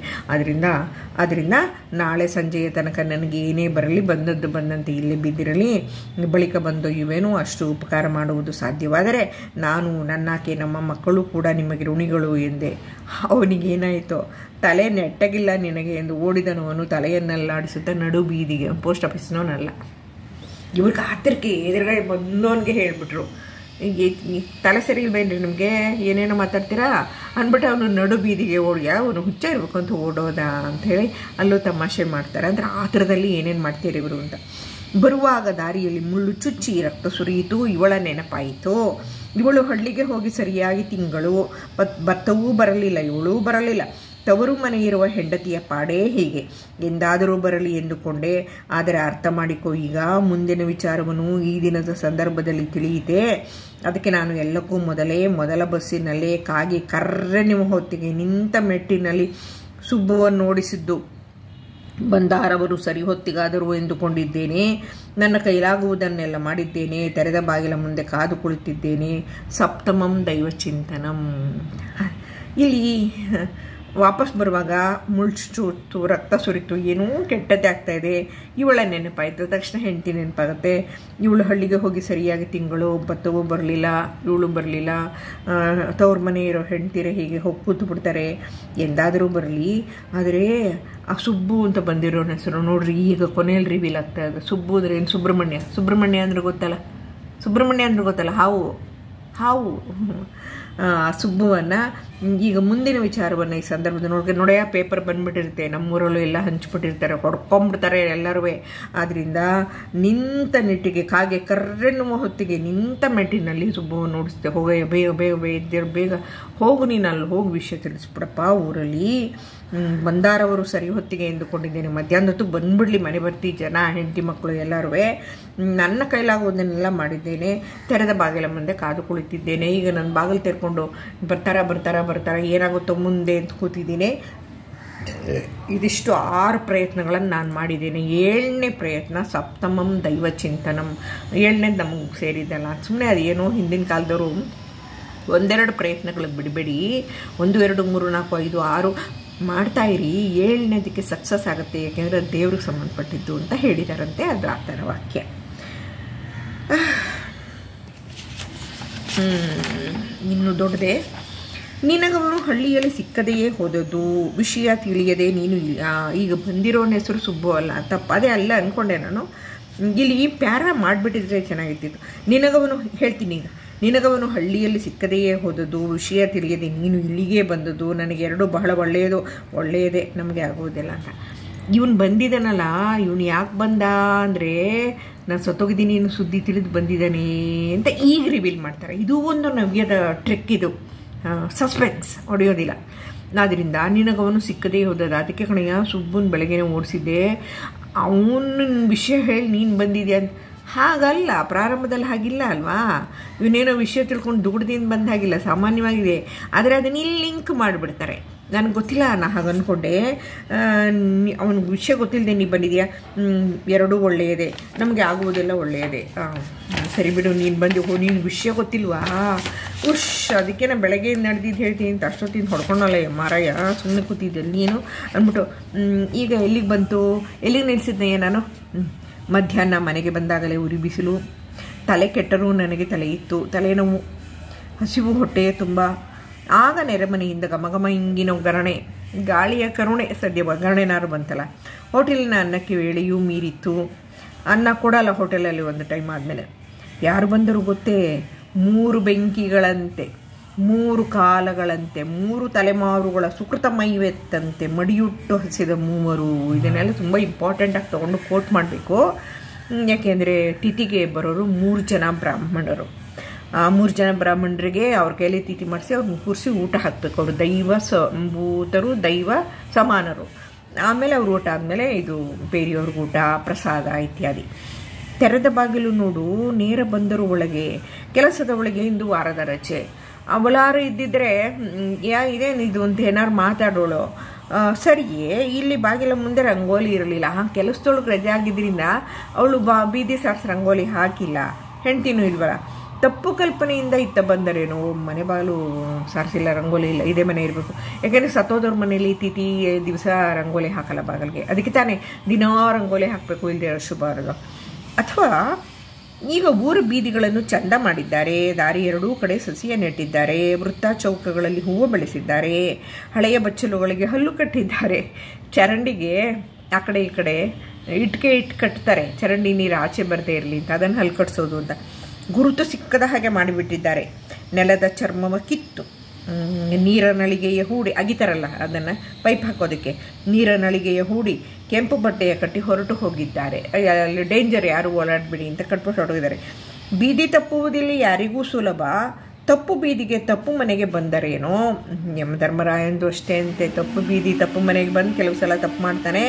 ಅದರಿಂದ ನಾಳೆ ಸಂಜೆಯ ತನಕ ನನಗೆ ಏನೇ ಬರಲಿ ಬಂದದ್ದು ಬಂದಂತೆ ಇಲ್ಲೇ ಬಿದ್ದಿರಲಿ, ಬಳಿಕ ಬಂದೊಯ್ಯುವೇನು, ಅಷ್ಟು ಉಪಕಾರ ಮಾಡುವುದು ಸಾಧ್ಯವಾದರೆ. ನಾನು ನನ್ನಾಕೆ ನಮ್ಮ ಮಕ್ಕಳು ಕೂಡ ನಿಮಗೆ ಋಣಿಗಳು ಎಂದೆ. ಅವನಿಗೇನಾಯಿತು, ತಲೆ ನೆಟ್ಟಗಿಲ್ಲ ನಿನಗೆ ಎಂದು ಓಡಿದನವನು ತಲೆಯನ್ನಲ್ಲಾಡಿಸುತ್ತಾ ನಡು ಬೀದಿಗೆ. ಪೋಸ್ಟ್ ಆಫೀಸ್ನವನಲ್ಲ, ಇವ್ರಿಗೆ ಆತರಿಕೆ ಎದುರುಗಡೆ ಬಂದವನಿಗೆ ಹೇಳಿಬಿಟ್ರು, ತಲೆ ಸರಿ ಇಲ್ವೇನ್ರಿ ನಿಮಗೆ, ಏನೇನೋ ಮಾತಾಡ್ತೀರಾ ಅಂದ್ಬಿಟ್ಟು ಅವನು ನಡು ಬೀದಿಗೆ ಓಡಿ ಅವನು ಹುಚ್ಚ ಇರಬೇಕು ಅಂತ ಓಡೋದ ಅಂಥೇಳಿ ಅಲ್ಲೂ ತಮಾಷೆ ಮಾಡ್ತಾರೆ. ಅಂದರೆ ಆ ಥರದಲ್ಲಿ ಏನೇನು ಮಾಡ್ತೀರಿ ಇವರು ಅಂತ. ಬರುವಾಗ ದಾರಿಯಲ್ಲಿ ಮುಳ್ಳು ಚುಚ್ಚಿ ರಕ್ತ ಸುರಿಯಿತು, ಇವಳ ನೆನಪಾಯಿತು. ಇವಳು ಹಳ್ಳಿಗೆ ಹೋಗಿ ಸರಿಯಾಗಿ ತಿಂಗಳು, ಭತ್ತವೂ ಬರಲಿಲ್ಲ, ಇವಳೂ ಬರಲಿಲ್ಲ. ತವರು ಮನೆ ಇರುವ ಹೆಂಡತಿಯ ಪಾಡೇ ಹೀಗೆ, ಎಂದಾದರೂ ಬರಲಿ ಎಂದುಕೊಂಡೆ. ಆದರೆ ಅರ್ಥ ಮಾಡಿಕೊ, ಈಗ ಮುಂದಿನ ವಿಚಾರವನ್ನು ಈ ದಿನದ ಸಂದರ್ಭದಲ್ಲಿ ತಿಳಿಯಿತೆ. ಅದಕ್ಕೆ ನಾನು ಎಲ್ಲಕ್ಕೂ ಮೊದಲ ಬಸ್ಸಿನಲ್ಲೇ ಕಾಗಿ ಕರ್ರೆನಿವ ಹೊತ್ತಿಗೆ ನಿಂತ ಮೆಟ್ಟಿನಲ್ಲಿ ಸುಬ್ಬುವನ್ನು ಓಡಿಸಿದ್ದು ಬಂದಾರವರು ಸರಿ ಹೊತ್ತಿಗಾದರು ಎಂದುಕೊಂಡಿದ್ದೇನೆ. ನನ್ನ ಕೈಲಾಗುವುದನ್ನೆಲ್ಲ ಮಾಡಿದ್ದೇನೆ. ತೆರೆದ ಬಾಗಿಲ ಮುಂದೆ ಕಾದು ಕುಳಿತಿದ್ದೇನೆ. ಸಪ್ತಮಂ ದೈವಚಿಂತನಂ. ಇಲ್ಲಿ ವಾಪಸ್ ಬರುವಾಗ ಮುಳ್ಚುತ್ತು, ರಕ್ತ ಸುರಿತು, ಏನೂ ಕೆಟ್ಟದ್ದೇ ಆಗ್ತಾಯಿದೆ. ಇವಳ ನೆನಪಾಯಿತು. ತಕ್ಷಣ ಹೆಂಡತಿ ನೆನಪಾಗುತ್ತೆ. ಇವಳು ಹಳ್ಳಿಗೆ ಹೋಗಿ ಸರಿಯಾಗಿ ತಿಂಗಳು, ಭತ್ತವೂ ಬರಲಿಲ್ಲ, ಇವಳು ಬರಲಿಲ್ಲ. ತವ್ರ ಮನೆ ಇರೋ ಹೆಂಡ್ತಿರೇ ಹೀಗೆ ಹೋಗಿ ಕೂತು ಬಿಡ್ತಾರೆ. ಎಂದಾದರೂ ಬರಲಿ. ಆದರೆ ಆ ಸುಬ್ಬು ಅಂತ ಬಂದಿರೋ ಹೆಸರು ನೋಡ್ರಿ, ಈಗ ಕೊನೆಯಲ್ಲಿ ರಿವೀಲ್ ಆಗ್ತಾ ಇದೆ. ಸುಬ್ಬು ಅಂದರೆ ಏನು? ಸುಬ್ರಹ್ಮಣ್ಯ ಅಂದ್ರೆ ಗೊತ್ತಲ್ಲ, ಹಾವು ಸುಬ್ಬುವನ್ನು ಈಗ ಮುಂದಿನ ವಿಚಾರವನ್ನು ಈ ಸಂದರ್ಭದಲ್ಲಿ ನೋಡೆಯ ಪೇಪರ್ ಬಂದುಬಿಟ್ಟಿರುತ್ತೆ, ನಮ್ಮೂರಲ್ಲೂ ಎಲ್ಲ ಹಂಚ್ಬಿಟ್ಟಿರ್ತಾರೆ, ಹೊಡ್ಕೊಂಬಿಡ್ತಾರೆ ಎಲ್ಲರೂ. ಆದ್ದರಿಂದ ನಿಂತ ನಿಟ್ಟಿಗೆ ಕಾಗೆ ಕರ್ರೆನ್ನುವ ಹೊತ್ತಿಗೆ ನಿಂತ ಮೆಟ್ಟಿನಲ್ಲಿ ಸುಬ್ಬುವನ್ನು ನೋಡಿಸ್ತೆ. ಹೋಗಯ್ಯ, ಬೇಗ ಹೋಗು, ನೀನು ಅಲ್ಲಿ ಹೋಗಿ ವಿಷಯ ತಿಳಿಸ್ಬಿಡಪ್ಪ ಊರಲ್ಲಿ. ಬಂದಾರವರು ಸರಿ ಹೊತ್ತಿಗೆ ಎಂದುಕೊಂಡಿದ್ದೇನೆ. ಮಧ್ಯಾಹ್ನ ಹೊತ್ತು ಬಂದುಬಿಡ್ಲಿ, ಮನೆ ಬರ್ತಿ ಜನ, ಹೆಂಡತಿ ಮಕ್ಕಳು ಎಲ್ಲರೂ. ನನ್ನ ಕೈಲಾಗುವುದನ್ನೆಲ್ಲ ಮಾಡಿದ್ದೇನೆ. ತೆರೆದ ಬಾಗಿಲ ಮುಂದೆ ಕಾದು ಕುಳಿತಿದ್ದೇನೆ. ಈಗ ನನ್ನ ಬಾಗಿಲು ತೆರ್ಕೊಂಡು ಬರ್ತಾರ ಏನಾಗುತ್ತೋ ಮುಂದೆ ಅಂತ ಕೂತಿದ್ದೀನಿ. ಇದಿಷ್ಟು 6 ಪ್ರಯತ್ನಗಳನ್ನು ನಾನು ಮಾಡಿದ್ದೇನೆ. 7ನೇ ಪ್ರಯತ್ನ ಸಪ್ತಮಂ ದೈವಚಿಂತನಂ. 7ನೇದು ನಮಗೆ ಸೇರಿದ್ದಲ್ಲ, ಸುಮ್ಮನೆ ಅದೇನೋ ಹಿಂದಿನ ಕಾಲದವರು 1-2 ಪ್ರಯತ್ನಗಳಿಗೆ ಬಿಡಬೇಡಿ. 1 2 3 4 5 6 ಮಾಡ್ತಾಯಿರಿ. 7ನೇದಕ್ಕೆ ಸಕ್ಸಸ್ ಆಗುತ್ತೆ, ಯಾಕೆಂದರೆ ದೇವ್ರಿಗೆ ಸಂಬಂಧಪಟ್ಟಿದ್ದು ಅಂತ ಹೇಳಿದಾರಂತೆ. ಅದು ಆ ಥರ ವಾಕ್ಯ. ಇನ್ನು ದೊಡ್ಡದೆ. ನಿನಗವನು ಹಳ್ಳಿಯಲ್ಲಿ ಸಿಕ್ಕದೆಯೇ ಹೋದದ್ದು, ವಿಷಯ ತಿಳಿಯದೆ ನೀನು ಈಗ ಬಂದಿರೋನ ಹೆಸರು ಸುಬ್ಬು ಅಲ್ಲ, ತಪ್ಪದೇ ಅಲ್ಲ ಅಂದ್ಕೊಂಡೆ ನಾನು. ಇಲ್ಲಿ ಈ ಪ್ಯಾರ ಮಾಡಿಬಿಟ್ಟಿದ್ರೆ ಚೆನ್ನಾಗಿರ್ತಿತ್ತು. ಹೇಳ್ತೀನಿ ಈಗ. ನಿನಗವನು ಹಳ್ಳಿಯಲ್ಲಿ ಸಿಕ್ಕದೆಯೇ ಹೋದದ್ದು, ವಿಷಯ ತಿಳಿಯದೆ ನೀನು ಇಲ್ಲಿಗೆ ಬಂದದ್ದು, ನನಗೆ 2 ಬಹಳ ಒಳ್ಳೆಯದೇ, ನಮಗೆ ಆಗುವುದಿಲ್ಲ ಅಂತ. ಇವನು ಬಂದಿದ್ದಾನಲ್ಲ, ಇವನು ಯಾಕೆ ಬಂದ ಅಂದರೆ ನಾನು ಸತ್ತೋಗಿದ್ದೀನಿ, ಇನ್ನು ಸುದ್ದಿ ತಿಳಿದು ಬಂದಿದ್ದಾನೆ ಅಂತ ಈಗ ರಿವೀಲ್ ಮಾಡ್ತಾರೆ. ಇದು ಒಂದು ನವ್ಯದ ಟ್ರಿಕ್, ಇದು ಸಸ್ಪೆನ್ಸ್ ಹೊಡೆಯೋದಿಲ್ಲ. ಆದ್ದರಿಂದ ನಿನಗವನು ಸಿಕ್ಕದೇ ಹೋದದ, ಅದಕ್ಕೆ ಕಣಯ್ಯ ಸುಬ್ಬನ ಬೆಳಗ್ಗೆನೇ ಓಡಿಸಿದ್ದೆ, ಅವನ ವಿಷಯ ಹೇಳಿ ನೀನು ಬಂದಿದ್ಯಾ ಅಂತ. ಹಾಗಲ್ಲ, ಪ್ರಾರಂಭದಲ್ಲಿ ಹಾಗಿಲ್ಲ ಅಲ್ವಾ. ಇವನೇನೋ ವಿಷಯ ತಿಳ್ಕೊಂಡು ದುಗ್ಡದಿಂದ ಬಂದ ಹಾಗಿಲ್ಲ, ಸಾಮಾನ್ಯವಾಗಿದೆ. ಆದರೆ ಅದನ್ನ ಇಲ್ಲಿ ಲಿಂಕ್ ಮಾಡಿಬಿಡ್ತಾರೆ. ನನಗೆ ಗೊತ್ತಿಲ್ಲ, ನಾನು ಹಾಗೆ ಅಂದ್ಕೊಂಡೆ. ಅವನಿಗೆ ವಿಷಯ ಗೊತ್ತಿಲ್ಲದೆ ನೀ ಬಂದಿದೆಯಾ, 2 ಒಳ್ಳೆಯದೇ, ನಮಗೆ ಆಗುವುದೆಲ್ಲ ಒಳ್ಳೆಯದೇ. ಸರಿ ಬಿಡು, ನೀನು ನೀನು ವಿಷಯ ಗೊತ್ತಿಲ್ವಾ, ಅದಕ್ಕೆ ನಾನು ಬೆಳಗ್ಗೆ ನಡೆದಿದ್ದು ಹೇಳ್ತೀನಿ ಅಂತ ಅಷ್ಟೊತ್ತಿಂದ ಹೊಡ್ಕೊಂಡಲ್ಲ ಮಾರಾಯ, ಸುಮ್ಮನೆ ಕೂತಿದ್ದೆ ನೀನು ಅಂದ್ಬಿಟ್ಟು. ಈಗ ಎಲ್ಲಿಗೆ ನಿಲ್ಲಿಸಿದ್ನಯ್ಯ ನಾನು? ಮಧ್ಯಾಹ್ನ ಮನೆಗೆ ಬಂದಾಗಲೇ ಉರಿ ಬಿಸಿಲು, ತಲೆ ಕೆಟ್ಟರೂ ನನಗೆ ತಲೆ ಇತ್ತು, ತಲೆನೋವು, ಹಸಿವು, ಹೊಟ್ಟೆ ತುಂಬ. ಆಗ ನೆರೆಮನೆಯಿಂದ ಘಮಘಮ ಇಂಗಿನ ಒಗ್ಗರಣೆ, ಗಾಳಿಯ ಕರುಣೆ, ಸದ್ಯ ಒಗ್ಗರಣೆನಾರು ಬಂತಲ್ಲ. ಹೋಟೆಲಿನ ಅನ್ನಕ್ಕೆ ವೇಳೆಯೂ ಮೀರಿತ್ತು. ಅನ್ನ ಕೊಡಲ್ಲ ಹೋಟೆಲಲ್ಲಿ ಒಂದು ಟೈಮ್ ಆದಮೇಲೆ. ಯಾರು ಬಂದರೂ ಗೊತ್ತೇ? 3 ಬೆಂಕಿಗಳಂತೆ, 3 ಕಾಲಗಳಂತೆ, 3 ತಲೆಮಾರುಗಳ ಸುಕೃತ ಮೈವೆತ್ತಂತೆ, ಮಡಿಯುಟ್ಟು ಹಸಿದ 3. ಇದನ್ನೆಲ್ಲ ತುಂಬ ಇಂಪಾರ್ಟೆಂಟಾಗಿ ತೊಗೊಂಡು ಕೋಟ್ ಮಾಡಬೇಕು. ಯಾಕೆಂದರೆ ತಿಥಿಗೆ ಬರೋರು 3 ಜನ ಬ್ರಾಹ್ಮಣರು. ಆ 3 ಜನ ಬ್ರಾಹ್ಮಣರಿಗೆ ಅವ್ರ ಕೈಲಿ ತಿಥಿ ಮಾಡಿಸಿ ಅವ್ರನ್ನ ಕೂರಿಸಿ ಊಟ ಹಾಕಬೇಕು. ಅವರು ದೈವ ಸಂಭೂತರು, ದೈವ ಸಮಾನರು. ಆಮೇಲೆ ಅವ್ರು ಊಟ ಆದಮೇಲೆ ಇದು ಬೇರೆಯವ್ರಿಗೆ ಊಟ, ಪ್ರಸಾದ ಇತ್ಯಾದಿ. ತೆರೆದ ಬಾಗಿಲು ನೋಡು, ನೇರ ಬಂದರು ಒಳಗೆ, ಕೆಲಸದ ಒಳಗೆ ಇಂದು ವಾರದ ರಜೆ. ಅವಳಾರು ಇದ್ದಿದ್ರೆ ಇದೇನಿದು ಅಂತ ಏನಾರು ಮಾತಾಡೋಳು. ಸರಿಯೇ, ಇಲ್ಲಿ ಬಾಗಿಲ ಮುಂದೆ ರಂಗೋಲಿ ಇರಲಿಲ್ಲ. ಕೆಲಸದೊಳಗೆ ರಜೆ ಆಗಿದ್ದರಿಂದ ಅವಳು ಬೀದಿ ಸಾರ್ಸ್ ರಂಗೋಲಿ ಹಾಕಿಲ್ಲ. ಹೆಂಡ್ತಿನೂ ಇಲ್ವಲ್ಲ, ತಪ್ಪು ಕಲ್ಪನೆಯಿಂದ ಇತ್ತ ಬಂದರೇನು, ಮನೆ ಬಾಗಿಲು ಸಾರಿಸಿಲ್ಲ, ರಂಗೋಲಿ ಇಲ್ಲ, ಇದೇ ಮನೆ ಇರಬೇಕು. ಯಾಕೆಂದರೆ ಸತ್ತೋದವ್ರ ಮನೇಲಿ ತಿಥಿ ದಿವಸ ರಂಗೋಲಿ ಹಾಕಲ್ಲ ಬಾಗಿಲಿಗೆ, ಅದಕ್ಕೆ ತಾನೇ ದಿನಾ ರಂಗೋಲಿ ಹಾಕಬೇಕು, ಇಲ್ಲದೆ ಶುಭಾರದು. ಅಥವಾ ಈಗ ಊರ ಬೀದಿಗಳನ್ನು ಚಂದ ಮಾಡಿದ್ದಾರೆ, ದಾರಿ 2 ಕಡೆ ಸಸಿಯ ನೆಟ್ಟಿದ್ದಾರೆ, ವೃತ್ತ ಚೌಕಗಳಲ್ಲಿ ಹೂವು ಬೆಳೆಸಿದ್ದಾರೆ, ಹಳೆಯ ಬಚ್ಚಲುಗಳಿಗೆ ಹಲ್ಲು ಕಟ್ಟಿದ್ದಾರೆ, ಚರಂಡಿಗೆ ಆ ಕಡೆ ಈ ಕಡೆ ಇಟ್ಟು ಕಟ್ತಾರೆ, ಚರಂಡಿ ನೀರು ಆಚೆ ಬರದೇ ಇರಲಿ ಅಂತ, ಅದನ್ನು ಹಲ್ಲು ಕಟ್ಸೋದು ಅಂತ. ಗುರುತು ಸಿಕ್ಕದ ಹಾಗೆ ಮಾಡಿಬಿಟ್ಟಿದ್ದಾರೆ. ನೆಲದ ಚರ್ಮವ ಕಿತ್ತು ನೀರ ನಳಿಗೆಯ ಹೂಡಿ ಅಗಿತಾರಲ್ಲ ಅದನ್ನು ಪೈಪ್ ಹಾಕೋದಕ್ಕೆ, ನೀರ ನಳಿಗೆಯ ಹೂಡಿ ಕೆಂಪು ಬಟ್ಟೆಯ ಕಟ್ಟಿ ಹೊರಟು ಹೋಗಿದ್ದಾರೆ. ಅಲ್ಲಿ ಡೇಂಜರ್, ಯಾರು ಓಡಾಡಬೇಡಿ ಅಂತ ಕಟ್ಬಿಟ್ಟು ಹೊರಟಿದ್ದಾರೆ. ಬೀದಿ ತಪ್ಪುವುದಿಲ್ಲ ಯಾರಿಗೂ ಸುಲಭ, ತಪ್ಪು ಬೀದಿಗೆ ತಪ್ಪು ಮನೆಗೆ ಬಂದರೇನೋ. ಯಮಧರ್ಮರಾಯಂದು ಅಷ್ಟೇ ಅಂತೆ, ತಪ್ಪು ಬೀದಿ ತಪ್ಪು ಮನೆಗೆ ಬಂದು ಕೆಲವು ಸಲ ತಪ್ಪು ಮಾಡ್ತಾನೆ.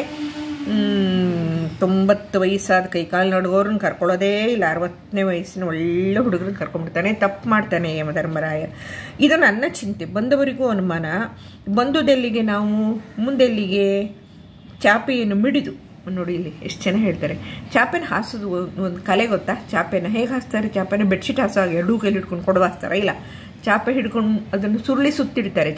90 ವಯಸ್ಸಾದ ಕೈಕಾಲು ನಡುಗೋರನ್ನ ಕರ್ಕೊಳ್ಳೋದೇ ಇಲ್ಲ, 60ನೇ ವಯಸ್ಸಿನ ಒಳ್ಳೆ ಹುಡುಗರನ್ನ ಕರ್ಕೊಂಡ್ಬಿಡ್ತಾನೆ, ತಪ್ಪು ಮಾಡ್ತಾನೆ ಯಮಧರ್ಮರಾಯ. ಇದು ನನ್ನ ಚಿಂತೆ. ಬಂದವರಿಗೂ ಅನುಮಾನ, ಬಂದುದೆಲ್ಲಿಗೆ ನಾವು ಮುಂದೆಲ್ಲಿಗೆ. ಚಾಪೆಯನ್ನು ಮಿಡಿದು ನೋಡಿ, ಇಲ್ಲಿ ಎಷ್ಟು ಚೆನ್ನಾಗಿ ಹೇಳ್ತಾರೆ. ಚಾಪೆನ ಹಾಸೋದು ಒಂದು ಕಲೆ ಗೊತ್ತಾ? ಚಾಪೆನ ಹೇಗೆ ಹಾಸ್ತಾರೆ? ಚಾಪೆನ ಬೆಡ್ಶೀಟ್ ಹಾಸುವಾಗ ಎರಡೂ ಕೈಲಿ ಹಿಡ್ಕೊಂಡು ಕೊಡುವ ಹಾಸ್ತಾರ? ಇಲ್ಲ, ಚಾಪೆ ಹಿಡ್ಕೊಂಡು ಅದನ್ನು ಸುರುಳಿ ಸುತ್ತಿಡ್ತಾರೆ.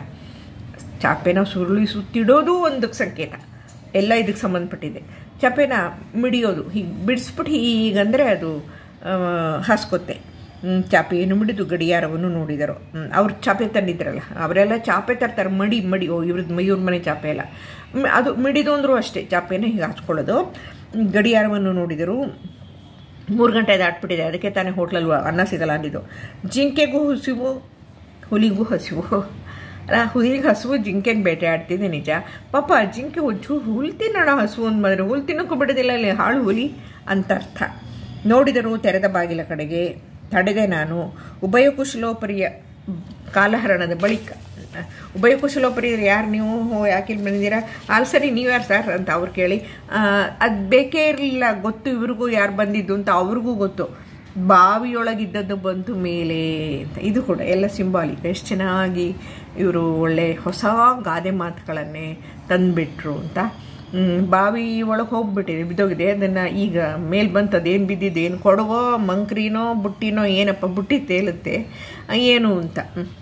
ಚಾಪೆನ ಸುರುಳಿ ಸುತ್ತಿಡೋದು ಒಂದು ಸಂಕೇತ, ಎಲ್ಲ ಇದಕ್ಕೆ ಸಂಬಂಧಪಟ್ಟಿದೆ. ಚಾಪೆನ ಮಿಡಿಯೋದು, ಹೀಗೆ ಬಿಡಿಸ್ಬಿಟ್ಟು ಹೀಗಂದರೆ ಅದು ಹಾಸ್ಕೊತ್ತೆ. ಚಾಪೆಯನ್ನು ಮಿಡಿದು ಗಡಿಯಾರವನ್ನು ನೋಡಿದರು. ಅವ್ರು ಚಾಪೆ ತಂದಿದ್ರಲ್ಲ, ಅವರೆಲ್ಲ ಚಾಪೆ ತರ್ತಾರೆ, ಮಡಿ ಇವ್ರ ಮನೆ ಚಾಪೆ ಎಲ್ಲ ಅದು ಮಿಡಿದು ಅಂದರೂ ಅಷ್ಟೇ, ಚಾಪೆನ ಹೀಗೆ ಹಾಸ್ಕೊಳ್ಳೋದು. ಗಡಿಯಾರವನ್ನು ನೋಡಿದರು. 3 ಗಂಟೆ ದಾಟ್ಬಿಟ್ಟಿದೆ, ಅದಕ್ಕೆ ತಾನೇ ಹೋಟ್ಲಲ್ಲಿ ಅನ್ನ ಸಿಗಲ್ಲ ಅಂದಿದ್ದು. ಜಿಂಕೆಗೂ ಹಸಿವು, ಹುಲಿಗೂ ಹಸಿವು ಅಲ್ಲ, ಹುಲಿಗೆ ಹಸುವು ಜಿಂಕೆನ ಬೇಟೆ ಆಡ್ತಿದ್ದೆ ನಿಜ. ಪಾಪ ಜಿಂಕೆ ಹುಲ್ ತಿನ್ನೋಣ, ಹಸುವು ಅಂದ್ಮಾದ್ರೆ ಹುಲ್ ತಿನ್ನೋಕ್ಕೂ ಬಿಡೋದಿಲ್ಲ, ಅಲ್ಲಿ ಹಾಳು ಹುಲಿ ಅಂತ ಅರ್ಥ. ನೋಡಿದರು ತೆರೆದ ಬಾಗಿಲ ಕಡೆಗೆ. ತಡೆದೆ ನಾನು. ಉಭಯ ಕುಶಲೋಪರಿಯ ಕಾಲಹರಣದ ಬಳಿಕ. ಉಭಯ ಕುಶಲೋಪರಿ ಯಾರು ನೀವು, ಯಾಕೆ ಇಲ್ಲಿ ಬಂದಿದ್ದೀರಾ? ಸರಿ, ನೀವು ಯಾರು ಸರ್ ಅಂತ ಅವ್ರು ಕೇಳಿ, ಅದು ಬೇಕೇ ಇರಲಿಲ್ಲ, ಗೊತ್ತು ಇವ್ರಿಗೂ ಯಾರು ಬಂದಿದ್ದು ಅಂತ, ಅವ್ರಿಗೂ ಗೊತ್ತು. ಬಾವಿಯೊಳಗಿದ್ದದ್ದು ಬಂತು ಮೇಲೆ ಅಂತ. ಇದು ಕೂಡ ಎಲ್ಲ ಸಿಂಬಾಲಿಕ್. ಎಷ್ಟು ಚೆನ್ನಾಗಿ ಇವರು ಒಳ್ಳೆ ಹೊಸ ಗಾದೆ ಮಾತುಗಳನ್ನೇ ತಂದುಬಿಟ್ರು ಅಂತ. ಬಾವಿ ಒಳಗೆ ಹೋಗ್ಬಿಟ್ಟಿದೆ, ಬಿದ್ದೋಗಿದೆ, ಅದನ್ನು ಈಗ ಮೇಲೆ ಬಂತು. ಅದೇನು ಬಿದ್ದಿದ್ದು, ಏನು ಕೊಡವೋ ಮಂಕ್ರಿನೋ ಬುಟ್ಟಿನೋ, ಏನಪ್ಪ ಬುಟ್ಟಿ ತೇಲುತ್ತೆ ಏನು ಅಂತ.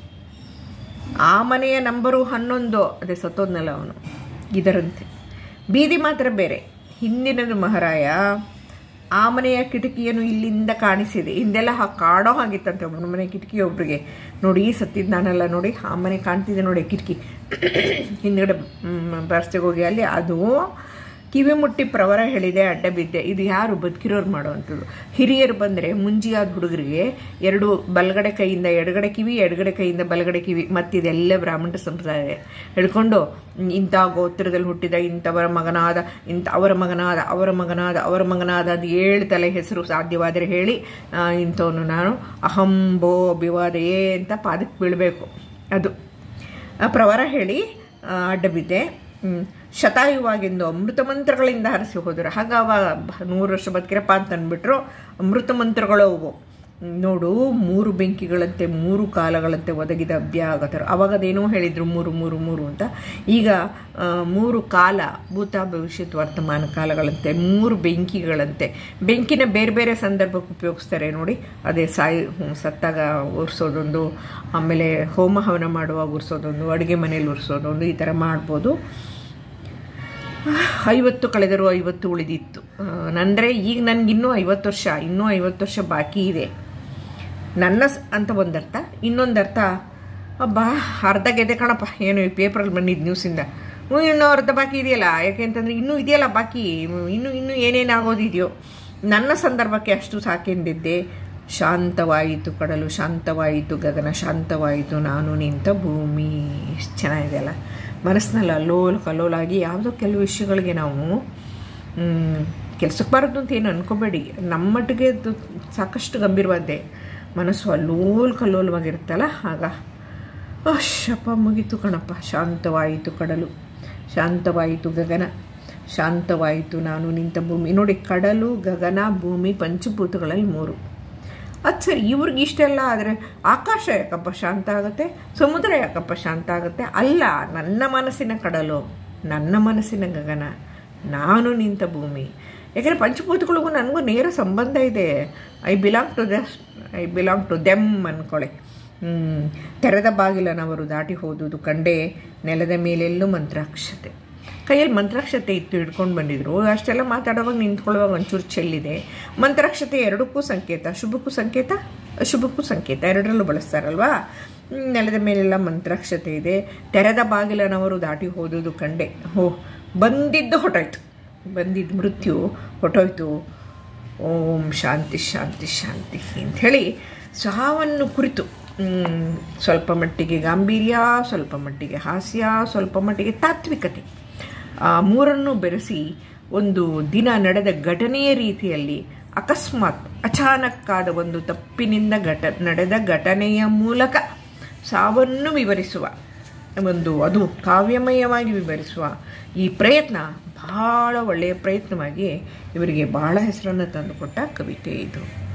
ಆ ಮನೆಯ ನಂಬರು 11, ಅದೇ ಸತ್ತೋದ್ನಲ್ಲ ಅವನು, ಇದರಂತೆ. ಬೀದಿ ಮಾತ್ರ ಬೇರೆ. ಹಿಂದಿನದು ಮಹಾರಾಯ. ಆ ಮನೆಯ ಕಿಟಕಿಯನ್ನು ಇಲ್ಲಿಂದ ಕಾಣಿಸಿದೆ. ಹಿಂದೆಲ್ಲ ಕಾಡೋ ಹಾಗಿತ್ತಂತೆ ಒಬ್ಬನ ಮನೆ ಕಿಟಕಿ ಒಬ್ರಿಗೆ. ನೋಡಿ ಸತ್ತಿದ್ದು ನಾನಲ್ಲ, ನೋಡಿ ಆ ಮನೆ ಕಾಣ್ತಿದೆ ನೋಡಿ ಕಿಟಕಿ ಹಿಂದ್ಗಡೆ ರಸ್ತೆಗೆ ಹೋಗಿ ಅಲ್ಲಿ ಅದು ಕಿವಿ ಮುಟ್ಟಿ ಪ್ರವರ ಹೇಳಿದೆ, ಅಡ್ಡ ಬಿದ್ದೆ. ಇದು ಯಾರು? ಬದುಕಿರೋರು ಮಾಡೋವಂಥದ್ದು. ಹಿರಿಯರು ಬಂದರೆ ಮುಂಜಿಯಾದ ಹುಡುಗರಿಗೆ 2 ಬಲಗಡೆ ಕೈಯಿಂದ ಎಡಗಡೆ ಕಿವಿ, ಎಡಗಡೆ ಕೈಯಿಂದ ಬಲಗಡೆ ಕಿವಿ, ಮತ್ತಿದೆಲ್ಲ ಬ್ರಾಹ್ಮಣ ಸಂಪ್ರದಾಯ ಹಿಡ್ಕೊಂಡು ಇಂಥ ಗೋತ್ರದಲ್ಲಿ ಹುಟ್ಟಿದ ಇಂಥವರ ಮಗನಾದ, ಅವರ ಮಗನಾದ ಅದು 7 ತಲೆ ಹೆಸರು ಸಾಧ್ಯವಾದರೆ ಹೇಳಿ, ಇಂಥವನು ನಾನು ಅಹಂಬೋ ಅಭಿವಾದಯೇ ಅಂತ ಪಾದಕ್ಕೆ ಬೀಳಬೇಕು. ಅದು ಪ್ರವರ ಹೇಳಿ ಅಡ್ಡ ಬಿದ್ದೆ. ಶತಾಯುವಾಗಿಂದು ಅಮೃತ ಮಂತ್ರಗಳಿಂದ ಹರಿಸಿ ಹೋದರು. ಹಾಗ ಅವಾಗ 100 ವರ್ಷ ಬದುಕಿರಪ್ಪ ಅಂತ ಅಂದ್ಬಿಟ್ರು. ಅಮೃತ ಮಂತ್ರಗಳು ಅವು ನೋಡು. 3 ಬೆಂಕಿಗಳಂತೆ 3 ಕಾಲಗಳಂತೆ ಒದಗಿದ ಅಭ್ಯಾಗತರು. ಅವಾಗ ಅದೇನೋ ಹೇಳಿದರು 3 ಅಂತ. ಈಗ 3 ಕಾಲ, ಭೂತ ಭವಿಷ್ಯತ್ ವರ್ತಮಾನ ಕಾಲಗಳಂತೆ, 3 ಬೆಂಕಿಗಳಂತೆ. ಬೆಂಕಿನ ಬೇರೆ ಬೇರೆ ಸಂದರ್ಭಕ್ಕೆ ಉಪಯೋಗಿಸ್ತಾರೆ ನೋಡಿ. ಅದೇ ಸತ್ತಾಗ ಉರಿಸೋದೊಂದು, ಆಮೇಲೆ ಹೋಮ ಹವನ ಮಾಡುವಾಗ ಉರಿಸೋದೊಂದು, ಅಡುಗೆ ಮನೇಲಿ ಉರಿಸೋದೊಂದು, ಈ ಥರ ಮಾಡ್ಬೋದು. 50 ಕಳೆದರೂ 50 ಉಳಿದಿತ್ತು. ಅಂದರೆ ಈಗ ನನಗಿನ್ನೂ 50 ವರ್ಷ, ಇನ್ನೂ 50 ವರ್ಷ ಬಾಕಿ ಇದೆ ನನ್ನ ಅಂತ ಒಂದರ್ಥ. ಇನ್ನೊಂದರ್ಥ, ಅಬ್ಬಾ ಅರ್ಧ ಗೆದೆ ಕಣಪ್ಪ, ಏನು ಈ ಪೇಪರಲ್ಲಿ ಬಂದಿದ್ದು ನ್ಯೂಸಿಂದ, ಇನ್ನೂ ಅರ್ಧ ಬಾಕಿ ಇದೆಯಲ್ಲ. ಯಾಕೆ ಅಂತಂದರೆ ಇನ್ನೂ ಇದೆಯಲ್ಲ ಬಾಕಿ, ಇನ್ನೂ ಏನೇನಾಗೋದಿದೆಯೋ. ನನ್ನ ಸಂದರ್ಭಕ್ಕೆ ಅಷ್ಟು ಸಾಕೆಂದಿದ್ದೆ. ಶಾಂತವಾಯಿತು ಕಡಲು, ಶಾಂತವಾಯಿತು ಗಗನ, ಶಾಂತವಾಯಿತು ನಾನು ನಿಂತ ಭೂಮಿ. ಎಷ್ಟು ಚೆನ್ನಾಗಿದೆ ಅಲ್ಲ. ಮನಸ್ಸಿನಲ್ಲಿ ಅಲ್ಲೋಲ ಕಲ್ಲೋಲಾಗಿ ಯಾವುದೋ ಕೆಲವು ವಿಷಯಗಳಿಗೆ ನಾವು ಕೆಲಸಕ್ಕೆ ಬರೋದು ಅಂತ ಏನು ಅನ್ಕೋಬೇಡಿ. ನಮ್ಮಟ್ಟಿಗೆ ಅದು ಸಾಕಷ್ಟು ಗಂಭೀರವಾದ್ದೆ. ಮನಸ್ಸು ಅಲ್ಲೋಲ್ ಕಲ್ಲೋಲವಾಗಿರುತ್ತಲ್ಲ, ಆಗ ಶಪ ಮುಗೀತು ಕಣಪ್ಪ. ಶಾಂತವಾಯಿತು ಕಡಲು, ಶಾಂತವಾಯಿತು ಗಗನ, ಶಾಂತವಾಯಿತು ನಾನು ನಿಂತ ಭೂಮಿ. ನೋಡಿ, ಕಡಲು, ಗಗನ, ಭೂಮಿ ಪಂಚಭೂತಗಳಲ್ಲಿ 3. ಅದು ಸರಿ, ಇವ್ರಿಗೆ ಇಷ್ಟೆಲ್ಲ ಆದರೆ ಆಕಾಶ ಯಾಕಪ್ಪ ಶಾಂತ ಆಗುತ್ತೆ, ಸಮುದ್ರ ಯಾಕಪ್ಪ ಶಾಂತ ಆಗುತ್ತೆ? ಅಲ್ಲ, ನನ್ನ ಮನಸ್ಸಿನ ಕಡಲು, ನನ್ನ ಮನಸ್ಸಿನ ಗಗನ, ನಾನು ನಿಂತ ಭೂಮಿ. ಯಾಕೆಂದರೆ ಪಂಚಭೂತಗಳಿಗೂ ನನಗೂ ನೇರ ಸಂಬಂಧ ಇದೆ. ಐ ಬಿಲಾಂಗ್ ಟು ದೆಮ್ ಅಂದ್ಕೊಳ್ಳಿ. ತೆರೆದ ಬಾಗಿಲನವರು ದಾಟಿ ಹೋದುದು ಕಂಡೆ, ನೆಲದ ಮೇಲೆಲ್ಲೂ ಮಂತ್ರಾಕ್ಷತೆ. ಕೈಯಲ್ಲಿ ಮಂತ್ರಾಕ್ಷತೆ ಇತ್ತು, ಹಿಡ್ಕೊಂಡು ಬಂದಿದ್ರು. ಅಷ್ಟೆಲ್ಲ ಮಾತಾಡೋವಾಗ ನಿಂತ್ಕೊಳ್ಳುವಾಗ ಒಂಚೂರು ಚೆಲ್ಲಿದೆ. ಮಂತ್ರಾಕ್ಷತೆ 2ಕ್ಕೂ ಸಂಕೇತ, ಶುಭಕ್ಕೂ ಸಂಕೇತ, ಅಶುಭಕ್ಕೂ ಸಂಕೇತ, 2ರಲ್ಲೂ ಬಳಸ್ತಾರಲ್ವಾ. ನೆಲದ ಮೇಲೆಲ್ಲ ಮಂತ್ರಾಕ್ಷತೆ ಇದೆ. ತೆರೆದ ಬಾಗಿಲನವರು ದಾಟಿ ಹೋದುದು ಕಂಡೆ. ಬಂದಿದ್ದು ಹೊಟ್ಟೋಯ್ತು, ಬಂದಿದ್ದು ಮೃತ್ಯು ಹೊಟ್ಟೋಯ್ತು. ಓಂ ಶಾಂತಿ ಶಾಂತಿ ಶಾಂತಿ ಅಂಥೇಳಿ ಸಾವನ್ನು ಕುರಿತು ಸ್ವಲ್ಪ ಮಟ್ಟಿಗೆ ಗಾಂಭೀರ್ಯ, ಸ್ವಲ್ಪ ಮಟ್ಟಿಗೆ ಹಾಸ್ಯ, ಸ್ವಲ್ಪ ಮಟ್ಟಿಗೆ ತಾತ್ವಿಕತೆ, ಮೂರನ್ನು ಬೆರೆಸಿ ಒಂದು ದಿನ ನಡೆದ ಘಟನೆಯ ರೀತಿಯಲ್ಲಿ ಅಕಸ್ಮಾತ್ ಅಚಾನಕ್ಕಾದ ಒಂದು ತಪ್ಪಿನಿಂದ ನಡೆದ ಘಟನೆಯ ಮೂಲಕ ಸಾವನ್ನು ವಿವರಿಸುವ ಅದು ಕಾವ್ಯಮಯವಾಗಿ ವಿವರಿಸುವ ಈ ಪ್ರಯತ್ನ ಬಹಳ ಒಳ್ಳೆಯ ಪ್ರಯತ್ನವಾಗಿ ಇವರಿಗೆ ಬಹಳ ಹೆಸರನ್ನು ತಂದುಕೊಟ್ಟ ಕವಿತೆ ಇದು.